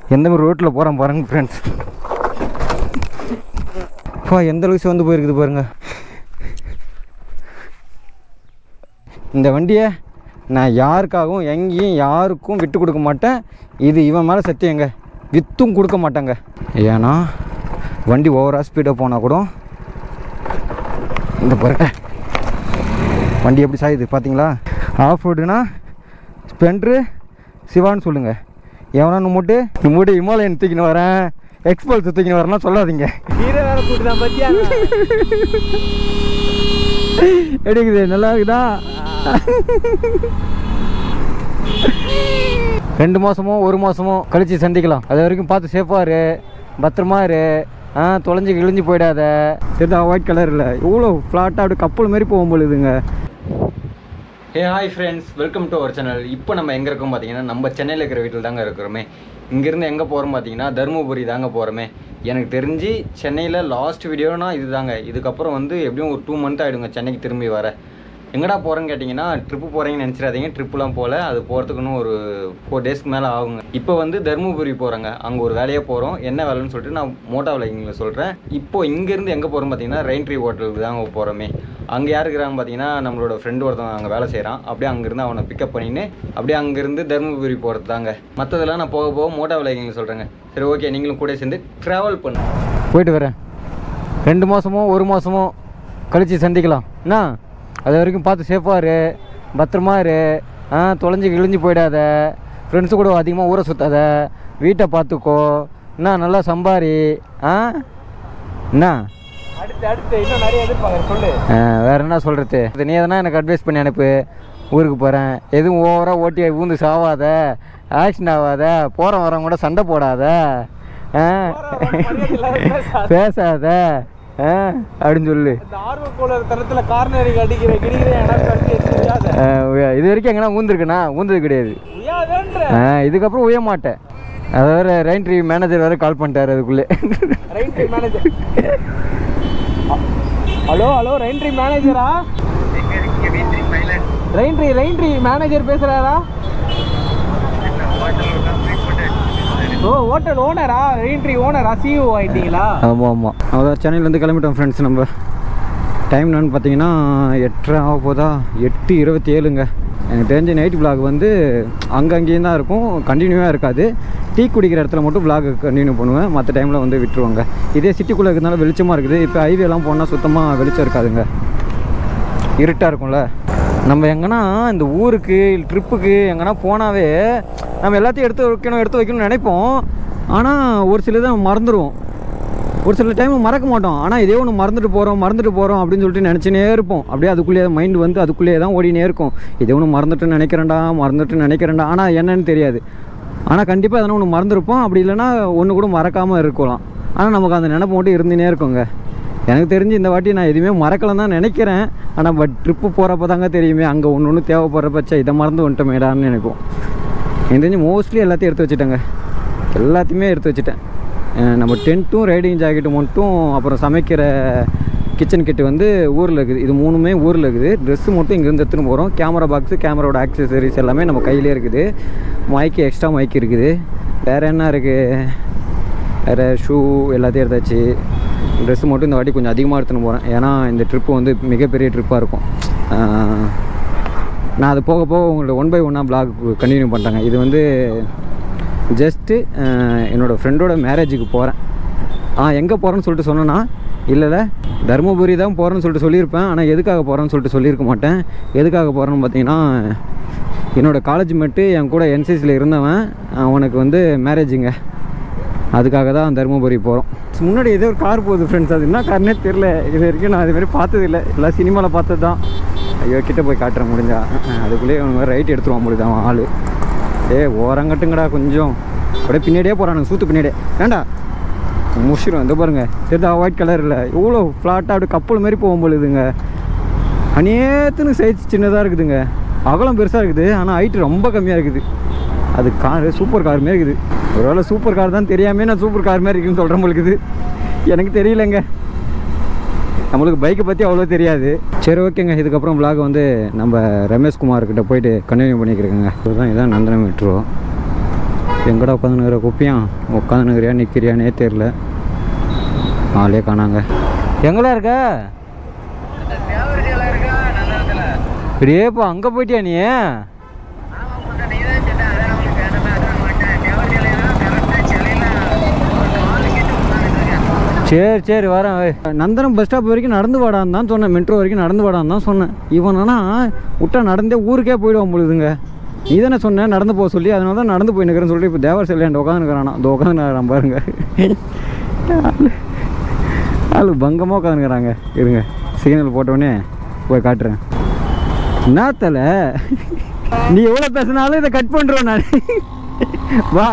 எந்த மாதிரி ரோட்டில் போகிறோம் பாருங்க ஃப்ரெண்ட்ஸ். எந்த அளவுக்கு வந்து போயிருக்குது பாருங்க. இந்த வண்டியை நான் யாருக்காகவும் எங்கேயும் யாருக்கும் விட்டு கொடுக்க மாட்டேன். இது இவன் மேலே சத்தியங்க, விற்றும் கொடுக்க மாட்டேங்க. ஏன்னா வண்டி ஓவராக ஸ்பீடாக போனால் கூட இந்த பாருங்க வண்டி எப்படி சாயுது பார்த்தீங்களா. ஆஃப் ரோடுனா ஸ்பெண்ட்ரு சிவான்னு சொல்லுங்கள். எவனா மூட்டு இமாலயன் தூக்கின்னு வரேன், எக்ஸ்பல்ஸ் தூக்கின்னு வரேன்னா சொல்லாதீங்க. எடுக்குது நல்லா இருக்குதா. 2 மாதமோ 1 மாதமோ கழிச்சு சந்திக்கலாம். அது வரைக்கும் பார்த்து சேஃபாக இரு, பத்திரமா இரு. தொலைஞ்சி கிழிஞ்சு போயிடாத. சரிதா. ஒயிட் கலரில் இவ்வளோ ஃப்ளாட்டாக அப்படி கப்பல் மாதிரி போகும் பொழுதுங்க. Hi friends, welcome to our channel. இப்போ நம்ம எங்கே இருக்கோம் பார்த்தீங்கன்னா, நம்ம சென்னையில் இருக்கிற வீட்டில் தாங்க இருக்கிறோமே. இங்கேருந்து எங்கே போகிறோம் பார்த்தீங்கன்னா, தருமபுரி தாங்க போகிறோமே. எனக்கு தெரிஞ்சு சென்னையில் லாஸ்ட் வீடியோனா இது தாங்க. இதுக்கப்புறம் வந்து எப்படியும் ஒரு 2 மந்த் ஆகிடுங்க சென்னைக்கு திரும்பி வர. எங்கடா போகிறேன்னு கேட்டிங்கன்னா, ட்ரிப்பு போகிறீங்கன்னு நினச்சிடாதீங்க. ட்ரிப்புலாம் போகல, அது போகிறதுக்குன்னு ஒரு 4 டேஸ்க்கு மேலே ஆகுங்க. இப்போ வந்து தருமபுரி போகிறேங்க, அங்கே ஒரு வேலையாக போகிறோம். என்ன வேலைன்னு சொல்லிட்டு நான் மோட்டோ விளையாங்கில் சொல்கிறேன். இப்போ இங்கேருந்து எங்கே போகிறோம் பார்த்தீங்கன்னா, ரெயின்ட்ரி ஹோட்டலுக்கு தாங்க போகிறோமே. அங்கே யார் இருக்கிறாங்க பார்த்தீங்கன்னா, நம்மளோட ஃப்ரெண்டு ஒருத்தன் அங்கே வேலை செய்கிறான். அப்படியே அங்கேருந்து அவனை பிக்கப் பண்ணின்னு அப்படியே அங்கேருந்து தருமபுரி போகிறது தாங்க. மற்றதெல்லாம் நான் போக போக மோட்டோ விளையாங்கில் சொல்கிறேங்க. சரி, ஓகே, நீங்களும் கூட சேர்ந்து ட்ராவல் பண்ணு. போயிட்டு வரேன். 2 மாதமோ 1 மாதமோ கழிச்சு சந்திக்கலாம். என்ன, அது வரைக்கும் பார்த்து சேஃபாக இரு, பத்திரமா இரு. தொலைஞ்சி கிழிஞ்சு போயிடாத. ஃப்ரெண்ட்ஸு கூட அதிகமாக ஊரை சுற்றாத. வீட்டை பார்த்துக்கோ. என்ன, நல்லா சம்பாரி. என்ன அடுத்து இன்னும் நிறைய எதிர்பார்க்க சொல்லு. வேறு என்ன சொல்கிறது, நீ எதனா எனக்கு அட்வைஸ் பண்ணி அனுப்பு. ஊருக்கு போகிறேன், எதுவும் ஓவராக ஓட்டி ஊந்து சாவாத, ஆக்சிடென்ட் ஆகாத, போகிற வரவங்க கூட சண்டை போடாத, பேசாத அப்படின்னு சொல்லு. இது வரைக்கும் எங்கன்னா ஊந்துருக்குண்ணா? ஊந்தது கிடையாது. இதுக்கப்புறம் உய மாட்டேன். அது வேறு ரெயின்ட்ரி மேனேஜர் வேறு கால் பண்ணிட்டாரு அதுக்குள்ளே. ஹலோ ஹலோ, ரெயின்ட்ரி மேனேஜரா? ரெயின்ட்ரி மேனேஜர் பேசுகிறாரா? ஓ, ஹோட்டல் ஓனரா? ரெயின்ட்ரி ஓனரா? சிஇஓ ஆகிட்டீங்களா? ஆமாம் ஆமாம். அதான் சென்னையிலேருந்து கிளம்பிட்டோம் ஃப்ரெண்ட்ஸ். நம்ம டைம் என்னன்னு பார்த்தீங்கன்னா 8:30 ஆக போதா. 8:27ங்க. எனக்கு தெரிஞ்ச நைட் விளாக் வந்து அங்கங்கேயும் தான் இருக்கும், கண்டினியூவாக இருக்காது. டீ குடிக்கிற இடத்துல மட்டும் விளாக் கண்டினியூ பண்ணுவேன். மற்ற டைமில் வந்து விட்டுருவாங்க. இதே சிட்டிக்குள்ளே இருக்கிறதுனால வெளிச்சமாக இருக்குது. இப்போ ஹைவேலாம் போனால் சுத்தமாக வெளிச்சம் இருக்காதுங்க, இருட்டாக இருக்கும்ல. நம்ம எங்கன்னா இந்த ஊருக்கு ட்ரிப்புக்கு எங்கன்னா போனாவே நம்ம எல்லாத்தையும் எடுத்து வைக்கணும்னு நினைப்போம். ஆனால் ஒரு சிலதை நம்ம மறந்துடுவோம். ஒரு சில டைம் மறக்க மாட்டோம். ஆனால் இதே ஒன்று மறந்துட்டு போகிறோம் அப்படின்னு சொல்லிட்டு நினச்சினே இருப்போம். அப்படியே அதுக்குள்ளேயே மைண்டு வந்து அதுக்குள்ளேயே தான் ஓடினே இருக்கும். இதே ஒன்று மறந்துட்டு நினைக்கிறேன்டா. ஆனால் என்னன்னு தெரியாது. ஆனால் கண்டிப்பாக எதனா ஒன்று மறந்துருப்போம். அப்படி இல்லைன்னா ஒன்று கூட மறக்காமல் இருக்கலாம். ஆனால் நமக்கு அந்த நினைப்பு மட்டும் இருந்துனே இருக்குங்க. எனக்கு தெரிஞ்சு இந்த வாட்டி நான் எதுவுமே மறக்கலைன்னு தான் நினைக்கிறேன். ஆனால் பட் ட்ரிப்பு போகிறப்ப தாங்க தெரியுமே, அங்கே ஒன்று தேவைப்படுறப்பச்சா இதை மறந்து வந்துட்டோமேடான்னு நினைப்போம். எனக்கு தெரிஞ்சு மோஸ்ட்லி எல்லாத்தையும் எடுத்து வச்சுட்டேங்க. எல்லாத்தையுமே எடுத்து வச்சுட்டேன். நம்ம டென்ட்டும் ரைடிங் ஜாக்கெட்டும் மட்டும், அப்புறம் சமைக்கிற கிச்சன் கிட்டு வந்து ஊரில் இருக்குது. இது 3மே ஊரில் இருக்குது. ட்ரெஸ்ஸு மட்டும் இங்கேருந்து எடுத்துன்னு போகிறோம். கேமரா பாக்ஸு, கேமராவோட ஆக்சசரிஸ் எல்லாமே நம்ம கையிலே இருக்குது. எக்ஸ்ட்ரா மைக் இருக்குது. வேறு என்ன இருக்குது, வேறு ஷூ எல்லாத்தையும் எடுத்தாச்சு. ட்ரெஸ்ஸு மட்டும் இந்த வாட்டி கொஞ்சம் அதிகமாக எடுத்துன்னு போகிறேன். ஏன்னா இந்த ட்ரிப்பு வந்து மிகப்பெரிய ட்ரிப்பாக இருக்கும். நான் அது போக போக உங்கள்ட்ட 1 by 1 பிளாக் கண்டினியூ பண்ணுறேங்க. இது வந்து ஜஸ்ட்டு என்னோடய ஃப்ரெண்டோட மேரேஜுக்கு போகிறேன். எங்கே போகிறேன்னு சொல்லிட்டு சொன்னேன்னா, இல்லை தருமபுரி தான் போகிறேன்னு சொல்லிட்டு சொல்லியிருப்பேன். ஆனால் எதுக்காக போகிறேன்னு சொல்லிட்டு சொல்லியிருக்க மாட்டேன். எதுக்காக போகிறேன்னு பார்த்தீங்கன்னா, என்னோடய காலேஜ் மேட்டு என் கூட என்சிசியில் இருந்தவன், அவனுக்கு வந்து மேரேஜுங்க. அதுக்காக தான் தருமபுரி போகிறோம். முன்னாடி ஏதோ ஒரு கார் போகுது ஃப்ரெண்ட்ஸ். அது என்ன கார்னே தெரில. இது வரைக்கும் நான் அதுமாதிரி பார்த்ததில்லை. எல்லாம் சினிமாவில் பார்த்தது தான். ஐயோ, கிட்டே போய் காட்டுறேன் முடிஞ்சா. அதுக்குள்ளேயே அவனுக்கு ரைட் எடுத்துருவான் முடியுது அவன் ஆள். ஓரங்கட்டுங்கடா கொஞ்சம். அப்படியே பின்னாடியே போகிறானுங்க, சூத்து பின்னாடியே. ஏண்டா முஷிரும் இந்த பாருங்கள். சரிதா. ஒயிட் கலரில் இவ்வளோ ஃப்ளாட்டாக அப்படி கப்பல் மாதிரி போகும் பொழுதுங்க. அநேத்துன்னு சைஸ் சின்னதாக இருக்குதுங்க. அகலம் பெருசாக இருக்குது, ஆனால் ஹைட்டு ரொம்ப கம்மியாக இருக்குது. அது காரு சூப்பர் கார் மாரி இருக்குது. ஒருவேளை சூப்பர் கார் தான் தெரியாமே நான் சூப்பர் கார் மாதிரி இருக்குதுன்னு சொல்கிறேன். உங்களுக்கு எனக்கு தெரியலைங்க. நம்மளுக்கு பைக்கை பற்றி அவ்வளோ தெரியாது. சரி, ஓகேங்க. இதுக்கப்புறம் விளாக் வந்து நம்ம ரமேஷ்குமார்கிட்ட போயிட்டு கண்டினியூ பண்ணிக்கிறேங்க. இதுதான் நந்தனம் மெட்ரோ. எங்கடா உட்காந்துனுக்கிற குப்பியான் உட்காந்துனுக்கிறியா நிற்கிறியானே தெரில ஆளே காணாங்க எங்கடா இருக்க பெரியப்பா அங்கே போயிட்டியா நீ சரி சரி வரேன் நந்தனம் பஸ் ஸ்டாப் வரைக்கும் நடந்து வாடான்னு தான் சொன்னேன் மெட்ரோ வரைக்கும் நடந்து வாடான்னு தான் சொன்னேன் இவனா விட்டா நடந்தே ஊருக்கே போயிடுவான் பொழுதுங்க நீ தானே சொன்னேன் நடந்து போக சொல்லி அதனால தான் நடந்து போய் நிற்கிறேன்னு சொல்லிட்டு இப்போ தேவர் செல்லியாண்ட உட்காந்துருக்கிறானா அது உட்காந்துக்கிறான் பாருங்க ஆளு பங்கமாக உட்காந்துக்கிறாங்க இருங்க சிக்னல் போட்டோடனே போய் காட்டுறேன் என்னத்தல நீ எவ்வளோ பேசினாலும் இதை கட் பண்ணுறோம் நான் வா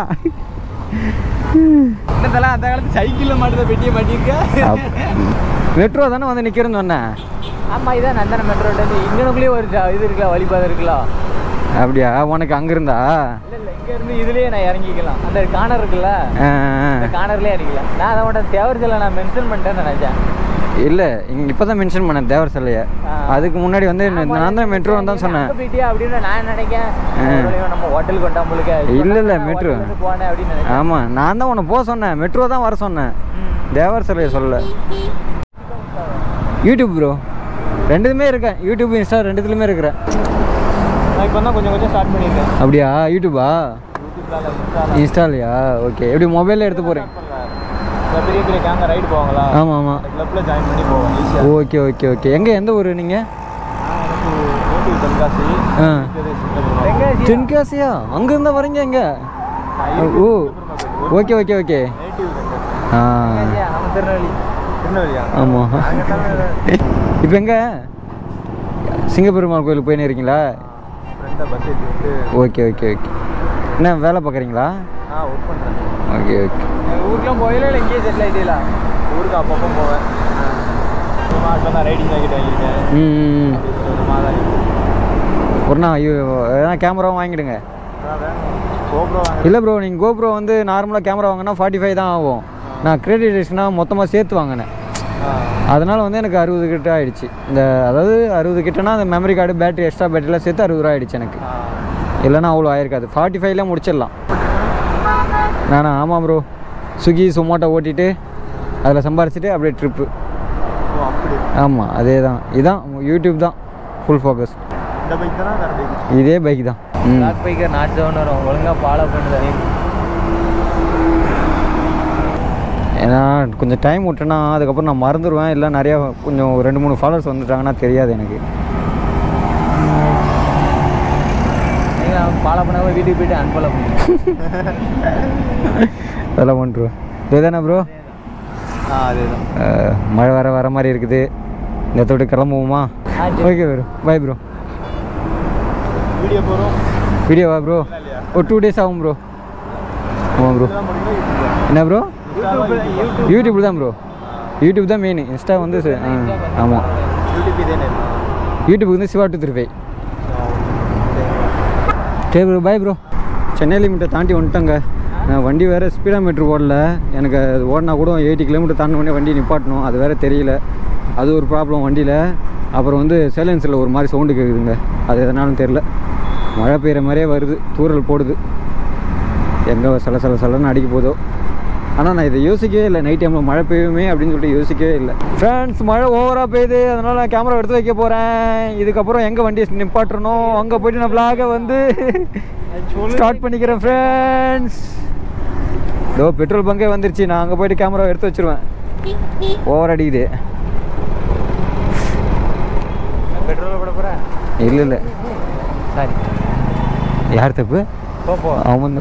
என்னத்தல அந்த காலத்து சைக்கிளில் மாட்டுதான் பெட்டியை மாட்டிருக்க மெட்ரோ தானே வந்து நிற்கிறேன்னு சொன்னேன் ஆமாம் இதான் நந்தன மெட்ரோட்டு இங்கனுக்குள்ளேயே ஒரு இது இருக்குல்ல வழிபாதை இருக்கலாம் அப்படியா உனக்கு அங்கிருந்தா இல்லை இங்க இருந்து இதுலயே நான் இறங்கிக்கலாம் அந்த கார்னர் இருக்குல்ல அந்த கார்னர்லயே இறங்கிக்கலாம் நான் அதோட தேவர் சிலை நான் மென்ஷன் பண்ணிட்டேன்னு நினைச்சேன் இல்லை இங்கே இப்போ தான் மென்ஷன் பண்ணேன் தேவர் சிலையை அதுக்கு முன்னாடி வந்து நான் தான் மெட்ரோ தான் சொன்னேன் அப்படின்னு நான் நினைக்கிறேன் நம்ம ஹோட்டலுக்கு வந்தாம்பளுக்கு இல்லை இல்லை மெட்ரோ போனேன் அப்படின்னு ஆமாம் நான் தான் உன்னை போக சொன்னேன் மெட்ரோ தான் வர சொன்னேன் தேவர் சிலையை சொல்லலை யூடியூப் ப்ரோ ரெண்டுத்துமே இருக்கேன் யூடியூப் இன்ஸ்டா ரெண்டுத்துலையுமே இருக்கிறேன் நான் இப்போ தான் கொஞ்சம் ஸ்டார்ட் பண்ணியிருக்கேன் அப்படியா யூடியூபா இன்ஸ்டாலையா ஓகே எப்படி மொபைலில் எடுத்து போகிறேன் பெரிய பெரிய கேமரா ரைடு போவாங்களா ஆமாம் ஆமாம் கிளப்பில் ஜாயின் பண்ணி போவோம் ஈஸியாக ஓகே ஓகே ஓகே எங்கே எந்த ஊர் நீங்கள் தென்காசி தென்காசியா அங்கே இருந்தால் வரீங்க எங்கே ஓ ஓகே ஓகே ஓகே ஆ திருநெல்வேலி திருநெல்வேலியா ஆமாம் இப்போ எங்கே சிங்கப்பெருமாள் கோயிலுக்கு போயின்னு இருக்கீங்களா ஓகே ஓகே ஓகே என்ன வேலை பார்க்குறீங்களா ஒர்க் பண்ணுறேன் ஓகே ஓகே ஊருக்குலாம் போயில இல்லை இங்கேயே செட்டில் ஆகிட்டீங்களா ஊருக்கு அப்பப்போ போவேன் இப்போ தான் ரைடிங் ஜாக்கெட் வாங்கியிருக்கேன் ஒரு நாள் எதனா கேமராவும் வாங்கிடுங்க கோப்ரோ இல்லை ப்ரோ நீங்கள் கோப்ரோ வந்து நார்மலாக கேமரா வாங்கினா 45 தான் ஆகும் நான் கிரெடிட்டேஷனாக மொத்தமாக சேர்த்து வாங்கினேன் அதனால் வந்து எனக்கு 60 கிட்ட ஆகிடுச்சு இந்த அதாவது 60 கிட்டனா அந்த மெமரி கார்டு பேட்டரி எக்ஸ்ட்ரா பேட்டரிலாம் சேர்த்து 60 ரூபா ஆகிடுச்சு எனக்கு இல்லைனா அவ்வளோ ஆயிருக்காது 45ல முடிச்சிடலாம் நானா ஆமாம் ப்ரோ ஸ்விக்கி சொமோட்டோ ஓட்டிட்டு அதில் சம்பாரிச்சிட்டு அப்படியே ட்ரிப்பு ஆமாம் அதே தான் இதுதான் யூடியூப் தான் ஃபுல் ஃபோக்கஸ் இதே பைக் தான் பைக்கர் நாட் ஜோன் வரும் ஒழுங்காக ஃபாலோ பண்ணுறது ஏன்னா கொஞ்சம் டைம் விட்டேன்னா அதுக்கப்புறம் நான் மறந்துடுவேன் இல்லை நிறையா கொஞ்சம் 2-3 ஃபாலோவர்ஸ் வந்துட்டாங்கன்னா தெரியாது எனக்கு ஃபாலோ பண்ணாமல் வீட்டுக்கு போய்ட்டு அன்ஃபாலோ பண்ணுவேன் அதெல்லாம் பண்ணுறோம் இதுதானே ப்ரோ அதே தான் மழை வர மாதிரி இருக்குது இந்த இடத்த கிளம்புவோமா ஓகே ப்ரோ பாய் ப்ரோ வீடியோவா ப்ரோ ஒரு 2 days ஆகும் ப்ரோ ஆமாம் ப்ரோ என்ன ப்ரோ யூடியூப் தான் ப்ரோ யூடியூப் தான் மெயின் இன்ஸ்டா வந்து ஆமாம் யூடியூப் வந்து சிவா 235 சரி ப்ரோ பாய் ப்ரோ சென்னை லிமிட்டை தாண்டி வந்துட்டேங்க நான் வண்டி வேறு ஸ்பீடா மீட்ரு ஓடல எனக்கு அது ஓடினா கூட 80 கிலோமீட்டர் தாண்டி உடனே வண்டி நிப்பாட்டணும் அது வேறு தெரியல அது ஒரு ப்ராப்ளம் வண்டியில் அப்புறம் வந்து சைலன்ஸில் ஒரு மாதிரி சவுண்டு கேட்குதுங்க அது எதனாலும் தெரில மழை பெய்கிற மாதிரியே வருது தூரல் போடுது எங்கே சலன்னு அடிக்க போதோ ஆனால் நான் இதை யோசிக்கவே இல்லை நைட் டைமில் மழை பெய்யுமே அப்படின்னு சொல்லிட்டு யோசிக்கவே இல்லை ஃப்ரெண்ட்ஸ் மழை ஓவராக பெய்யுது அதனால் நான் கேமரா எடுத்து வைக்க போகிறேன் இதுக்கப்புறம் எங்கே வண்டியை நிப்பாட்டணும் அங்கே போய்ட்டு நான் vlog-ஐ வந்து ஸ்டார்ட் பண்ணிக்கிறேன் ஃப்ரெண்ட்ஸ் இதோ பெட்ரோல் பங்கே வந்துருச்சு நான் அங்கே போய்ட்டு கேமரா எடுத்து வச்சுருவேன் ஓவர் அடிக்குது பெட்ரோல் போட போகிறேன் இல்லை சாரி யார் தப்பு அவன்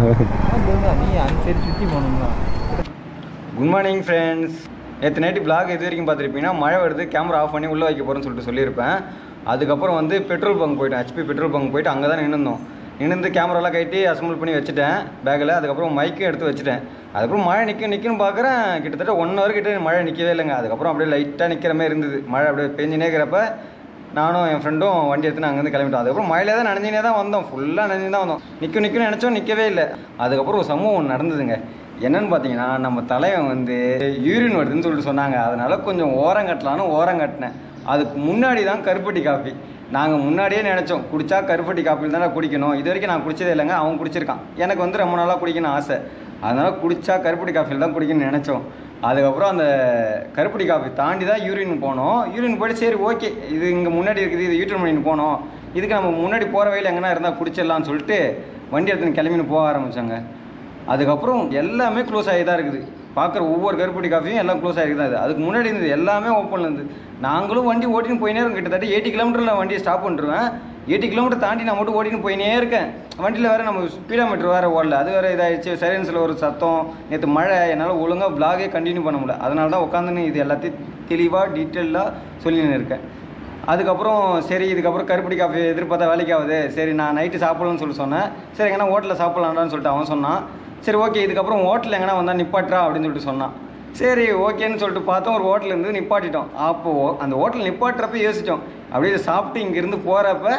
குட் மார்னிங் ஃப்ரெண்ட்ஸ் நேற்று நைட்டு vlog இது வரைக்கும் பார்த்துருப்பீங்கன்னா மழை வருது கேமரா ஆஃப் பண்ணி உள்ளே வைக்க போகிறேன்னு சொல்லியிருப்பேன் அதுக்கப்புறம் வந்து பெட்ரோல் பங்க் போய்ட்டேன் HP பெட்ரோல் பங்க் போய்ட்டு அங்கே தான் நின்று கேமராலாம் கட்டி அசம்பிள் பண்ணி வச்சுட்டேன் பேக்கில் அதுக்கப்புறம் மைக்கும் எடுத்து வச்சுட்டேன் அதுக்கப்புறம் மழை நிற்குன்னு பார்க்குறேன் கிட்டத்தட்ட 1 hour கிட்ட மழை நிற்கவே இல்லைங்க அதுக்கப்புறம் அப்படியே லைட்டாக நிற்கிற மாதிரி இருந்தது மழை அப்படியே பெஞ்சினே இருக்கிறப்ப நானும் என் ஃப்ரெண்டும் வண்டி எடுத்துன்னு அங்கேருந்து கிளம்பிட்டோம் அதுக்கப்புறம் மழையிலே தான் நனைஞ்சினே தான் வந்தோம் ஃபுல்லாக நனைஞ்சு தான் வந்தோம் நிற்கும்னு நினச்சோம் நிற்கவே இல்லை அதுக்கப்புறம் ஒரு சம்பவம் ஒன்று நடந்ததுங்க என்னென்னு பார்த்தீங்கன்னா நம்ம தலைவன் வந்து யூரின் வருதுன்னு சொல்லிட்டு சொன்னாங்க அதனால் கொஞ்சம் ஓரம் கட்டலான்னு ஓரம் கட்டினேன் அதுக்கு முன்னாடி தான் கருப்பட்டி காஃபி நாங்கள் முன்னாடியே நினச்சோம் குடித்தா கருப்பட்டி காப்பியில் தானே குடிக்கணும். இது வரைக்கும் நான் குடிச்சதே இல்லைங்க. அவன் குடிச்சிருக்கான். எனக்கு வந்து ரொம்ப நாளாக குடிக்கணும்னு ஆசை. அதனால் குடித்தா கருப்பட்டி காப்பியில் தான் குடிக்கணும்னு நினச்சோம். அதுக்கப்புறம் அந்த கருப்பட்டி காஃபி தாண்டி தான் யூரின் போனோம். யூரின் போய்ட்டு சரி ஓகே இது இங்கே முன்னாடி இருக்குது, இது யூரின் பண்ணிட்டு போனோம், இதுக்கு நம்ம முன்னாடி போகிற வழியில் எங்கன்னா இருந்தால் குடிச்சிடலாம்னு சொல்லிட்டு வண்டி எடுத்துன்னு கிளம்பின்னு போக ஆரம்பித்தாங்க. அதுக்கப்புறம் எல்லாமே க்ளோஸ் ஆகி தான் இருக்குது. பார்க்குற ஒவ்வொரு கருப்பட்டி காஃபியும் எல்லாம் க்ளோஸ் ஆகி தான். அதுக்கு முன்னாடி இருந்தது எல்லாமே ஓப்பனில் இருந்து. நாங்களும் வண்டி ஓட்டின்னு போயினே இருக்கோம். கிட்டத்தட்ட 80 கிலோமீட்டரில் வண்டியை ஸ்டாப் பண்ணிருவேன். 80 கிலோமீட்டர் தாண்டி நான் மட்டும் ஓட்டின்னு போயினே இருக்கேன். வண்டியில் வேறு நம்ம ஸ்பீடாமீட்டர் வேறு ஓடல. அது வேறு இதாகிடுச்சு. சைலன்ஸில் ஒரு சத்தம். நேற்று மழை. என்னால் ஒழுங்காக விளாகே கண்டினியூ பண்ண முடியல. அதனால தான் உட்காந்துன்னு இது எல்லாத்தையும் தெளிவாக டீட்டெயிலாக சொல்லின்னு இருக்கேன். அதுக்கப்புறம் சரி இதுக்கப்புறம் கருப்பட்டி காஃபி எதிர்பார்த்தா வேலைக்கு ஆகுது. சரி நான் நைட்டு சாப்பிட்லான்னு சொல்லி சொன்னேன். சரி எங்கன்னா ஹோட்டலில் சாப்பிட்லான்னு சொல்லிட்டு அவன் சொன்னான். சரி ஓகே இதுக்கப்புறம் ஹோட்டலில் எங்கன்னா வந்தால் நிப்பாட்டுறா அப்படின்னு சொல்லிட்டு சொன்னான். சரி ஓகேன்னு சொல்லிட்டு பார்த்தோம். ஒரு ஹோட்டல் இருந்து நிப்பாட்டிட்டோம். அப்போது அந்த ஹோட்டல் நிப்பாட்டுறப்ப யோசித்தோம். அப்படியே சாப்பிட்டு இங்கேருந்து போகிறப்ப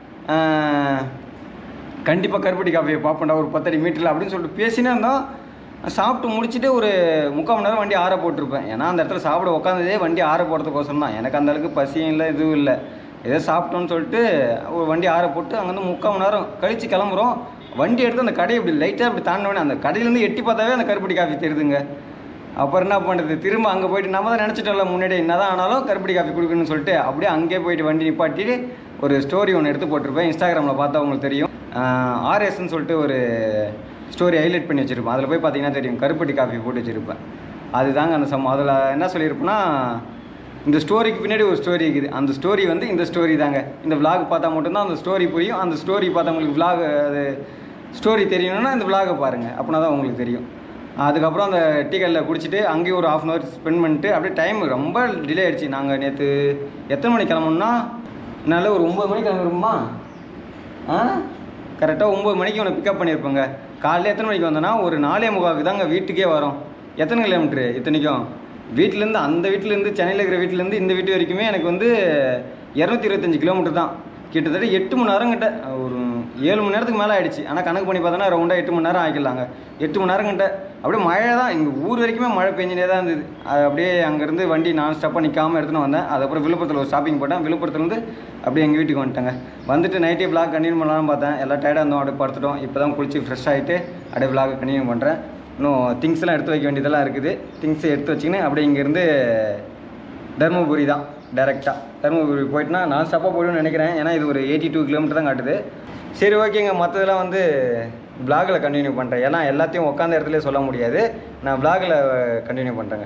கண்டிப்பாக கருப்பட்டி காஃபியை பார்ப்போம்டா ஒரு 10 அடி மீட்டரில் அப்படின்னு சொல்லிட்டு பேசினே இருந்தோம். சாப்பிட்டு முடிச்சுட்டு ஒரு 3/4 மணி நேரம் வண்டி ஆற போட்டிருப்பேன். ஏன்னா அந்த இடத்துல சாப்பிட உட்காந்ததே வண்டி ஆற போகிறதுக்கோசரம் தான். எனக்கு அந்த அளவுக்கு பசியும் இல்லை எதுவும் இல்லை. ஏதோ சாப்பிட்டோன்னு சொல்லிட்டு ஒரு வண்டி ஆற போட்டு அங்கேருந்து 3/4 மணி நேரம் கழித்து கிளம்புறோம். வண்டி எடுத்து அந்த கடையை இப்படி லைட்டாக இப்படி தாண்டினோடனே அந்த கடையிலேருந்து எட்டி பார்த்தாவே அந்த கருப்பட்டி காஃபி தெரியுதுங்க. அப்புறம் என்ன பண்ணுறது, திரும்ப அங்கே போய்ட்டு நம்ம தான் நினச்சிட்டோம்ல முன்னாடி என்ன தான் ஆனாலும் கருப்பட்டி காஃபி கொடுக்கணும்னு சொல்லிட்டு அப்படியே அங்கேயே போய்ட்டு வண்டி நிப்பாட்டிட்டு ஒரு ஸ்டோரி ஒன்று எடுத்து போட்டிருப்பேன். இன்ஸ்டாகிராமில் பார்த்தா உங்களுக்கு தெரியும். ஆர்எஸ்ன்னு சொல்லிட்டு ஒரு ஸ்டோரி ஹைலைட் பண்ணி வச்சுருப்பேன். அதில் போய் பார்த்தீங்கன்னா தெரியும் கருப்பட்டி காஃபி போட்டு வச்சுருப்பேன். அதுதாங்க அந்த அதில் என்ன சொல்லியிருப்பேன்னா, இந்த ஸ்டோரிக்கு பின்னாடி ஒரு ஸ்டோரி இருக்குது. அந்த ஸ்டோரி வந்து இந்த ஸ்டோரி தாங்க. இந்த விளாக் பார்த்தா மட்டும்தான் அந்த ஸ்டோரி புரியும். அந்த ஸ்டோரி பார்த்தா உங்களுக்கு விளாக் அது ஸ்டோரி தெரியணும்னா இந்த விளாகை பாருங்கள். அப்படின்னா தான் உங்களுக்கு தெரியும். அதுக்கப்புறம் அந்த டீ கடையில் குடிச்சிட்டு அங்கேயும் ஒரு 1/2 hour ஸ்பெண்ட் பண்ணிட்டு அப்படியே டைம் ரொம்ப டிலே ஆகிடுச்சு. நாங்கள் நேற்று எத்தனை மணிக்கு கிளம்பணும்னா நல்ல ஒரு 9 மணிக்கு கிளம்பிடுமா? கரெக்டாக 9 மணிக்கு உன்னை பிக்கப் பண்ணியிருப்பேங்க. காலையில் எத்தனை மணிக்கு வந்தோன்னா ஒரு 4:45 தாங்க வீட்டுக்கே வரோம். எத்தனை கிலோமீட்ரு இத்தனைக்கும் வீட்டிலேருந்து அந்த வீட்டிலேருந்து சென்னையில் இருக்கிற வீட்டிலேருந்து இந்த வீட்டு வரைக்குமே எனக்கு வந்து 225 கிலோமீட்டர் தான். கிட்டத்தட்ட 8 மணி நேரம் கிட்ட, ஒரு 7 மணி நேரத்துக்கு மேலே ஆகிடுச்சு. ஆனால் கணக்கு பண்ணி பார்த்தோன்னா ரவுண்டாக 8 மணி நேரம் ஆகிக்கலாங்க. 8 மணி நேரம் கிட்ட அப்படியே மழை தான். எங்கள் ஊர் வரைக்குமே மழை பெஞ்சினே தான் இருந்தது. அது அப்படியே அங்கேருந்து வண்டி நான் ஸ்டாப்பாக நிற்காமல் எடுத்துன்னு வந்தேன். அதுக்கப்புறம் விழுப்புரத்தில் ஒரு ஷாப்பிங் போட்டேன். விழுப்புரத்துலேருந்து அப்படியே எங்கள் வீட்டுக்கு வந்துட்டேங்க. வந்துட்டு நைட்டே விளாக் கண்டினியூ பண்ணலாம்னு பார்த்தேன். எல்லாம் டயர்டாக இருந்தோம். அப்படியே படுத்துட்டோம். இப்போ தான் குளிச்சு ஃப்ரெஷ் ஆகிட்டு அப்படியே விளாக் கண்டினியூ பண்ணுறேன். இன்னும் திங்ஸ்லாம் எடுத்து வைக்க வேண்டியதெல்லாம் இருக்குது. திங்ஸை எடுத்து வச்சுக்கின்னு அப்படியே இங்கேருந்து தருமபுரி தான் டைரெக்டாக. தருமபுரி போயிட்டுனா நான் ஸ்டாப்பாக போய்டுன்னு நினைக்கிறேன். ஏன்னா இது ஒரு 82 கிலோமீட்டர் தான் காட்டுது. சரி ஓகேங்க, மற்றதெல்லாம் வந்து விளாகில் கண்டினியூ பண்ணுறேன். ஏன்னா எல்லாத்தையும் உட்காந்த இடத்துல சொல்ல முடியாது. நான் விளாகில் கண்டினியூ பண்ணுறேங்க.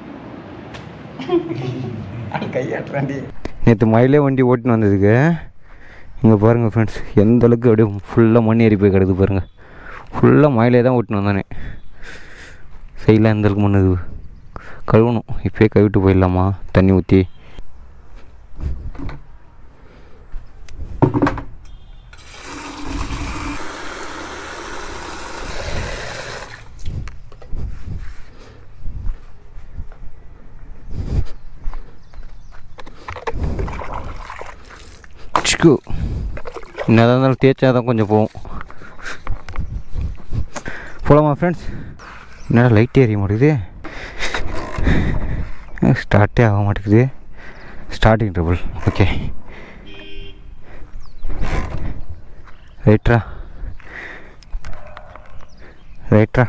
கையாட்டுறாண்டி. நேற்று மயிலே வண்டி ஓட்டின்னு வந்ததுக்கு இங்கே பாருங்கள் ஃப்ரெண்ட்ஸ், எந்த அளவுக்கு அப்படியே ஃபுல்லாக மண் ஏறி போய் கிடக்குது பாருங்கள். ஃபுல்லாக மயிலே தான் ஓட்டின்னு வந்தானே. சைடில் எந்த அளவுக்கு மண்ணு கழுவணும். இப்போயே கழுவிட்டு போயிடலாமா தண்ணி ஊற்றி? என்னதான் இருந்தாலும் தேய்ச்சா தான் கொஞ்சம் போகும். போகலாமா ஃப்ரெண்ட்ஸ்? என்னடா லைட் ஏறிய மாட்டேங்குது, ஸ்டார்ட்டே ஆக மாட்டேங்குது. Starting trouble. ஓகே ரைட்ரா ரைட்ரா.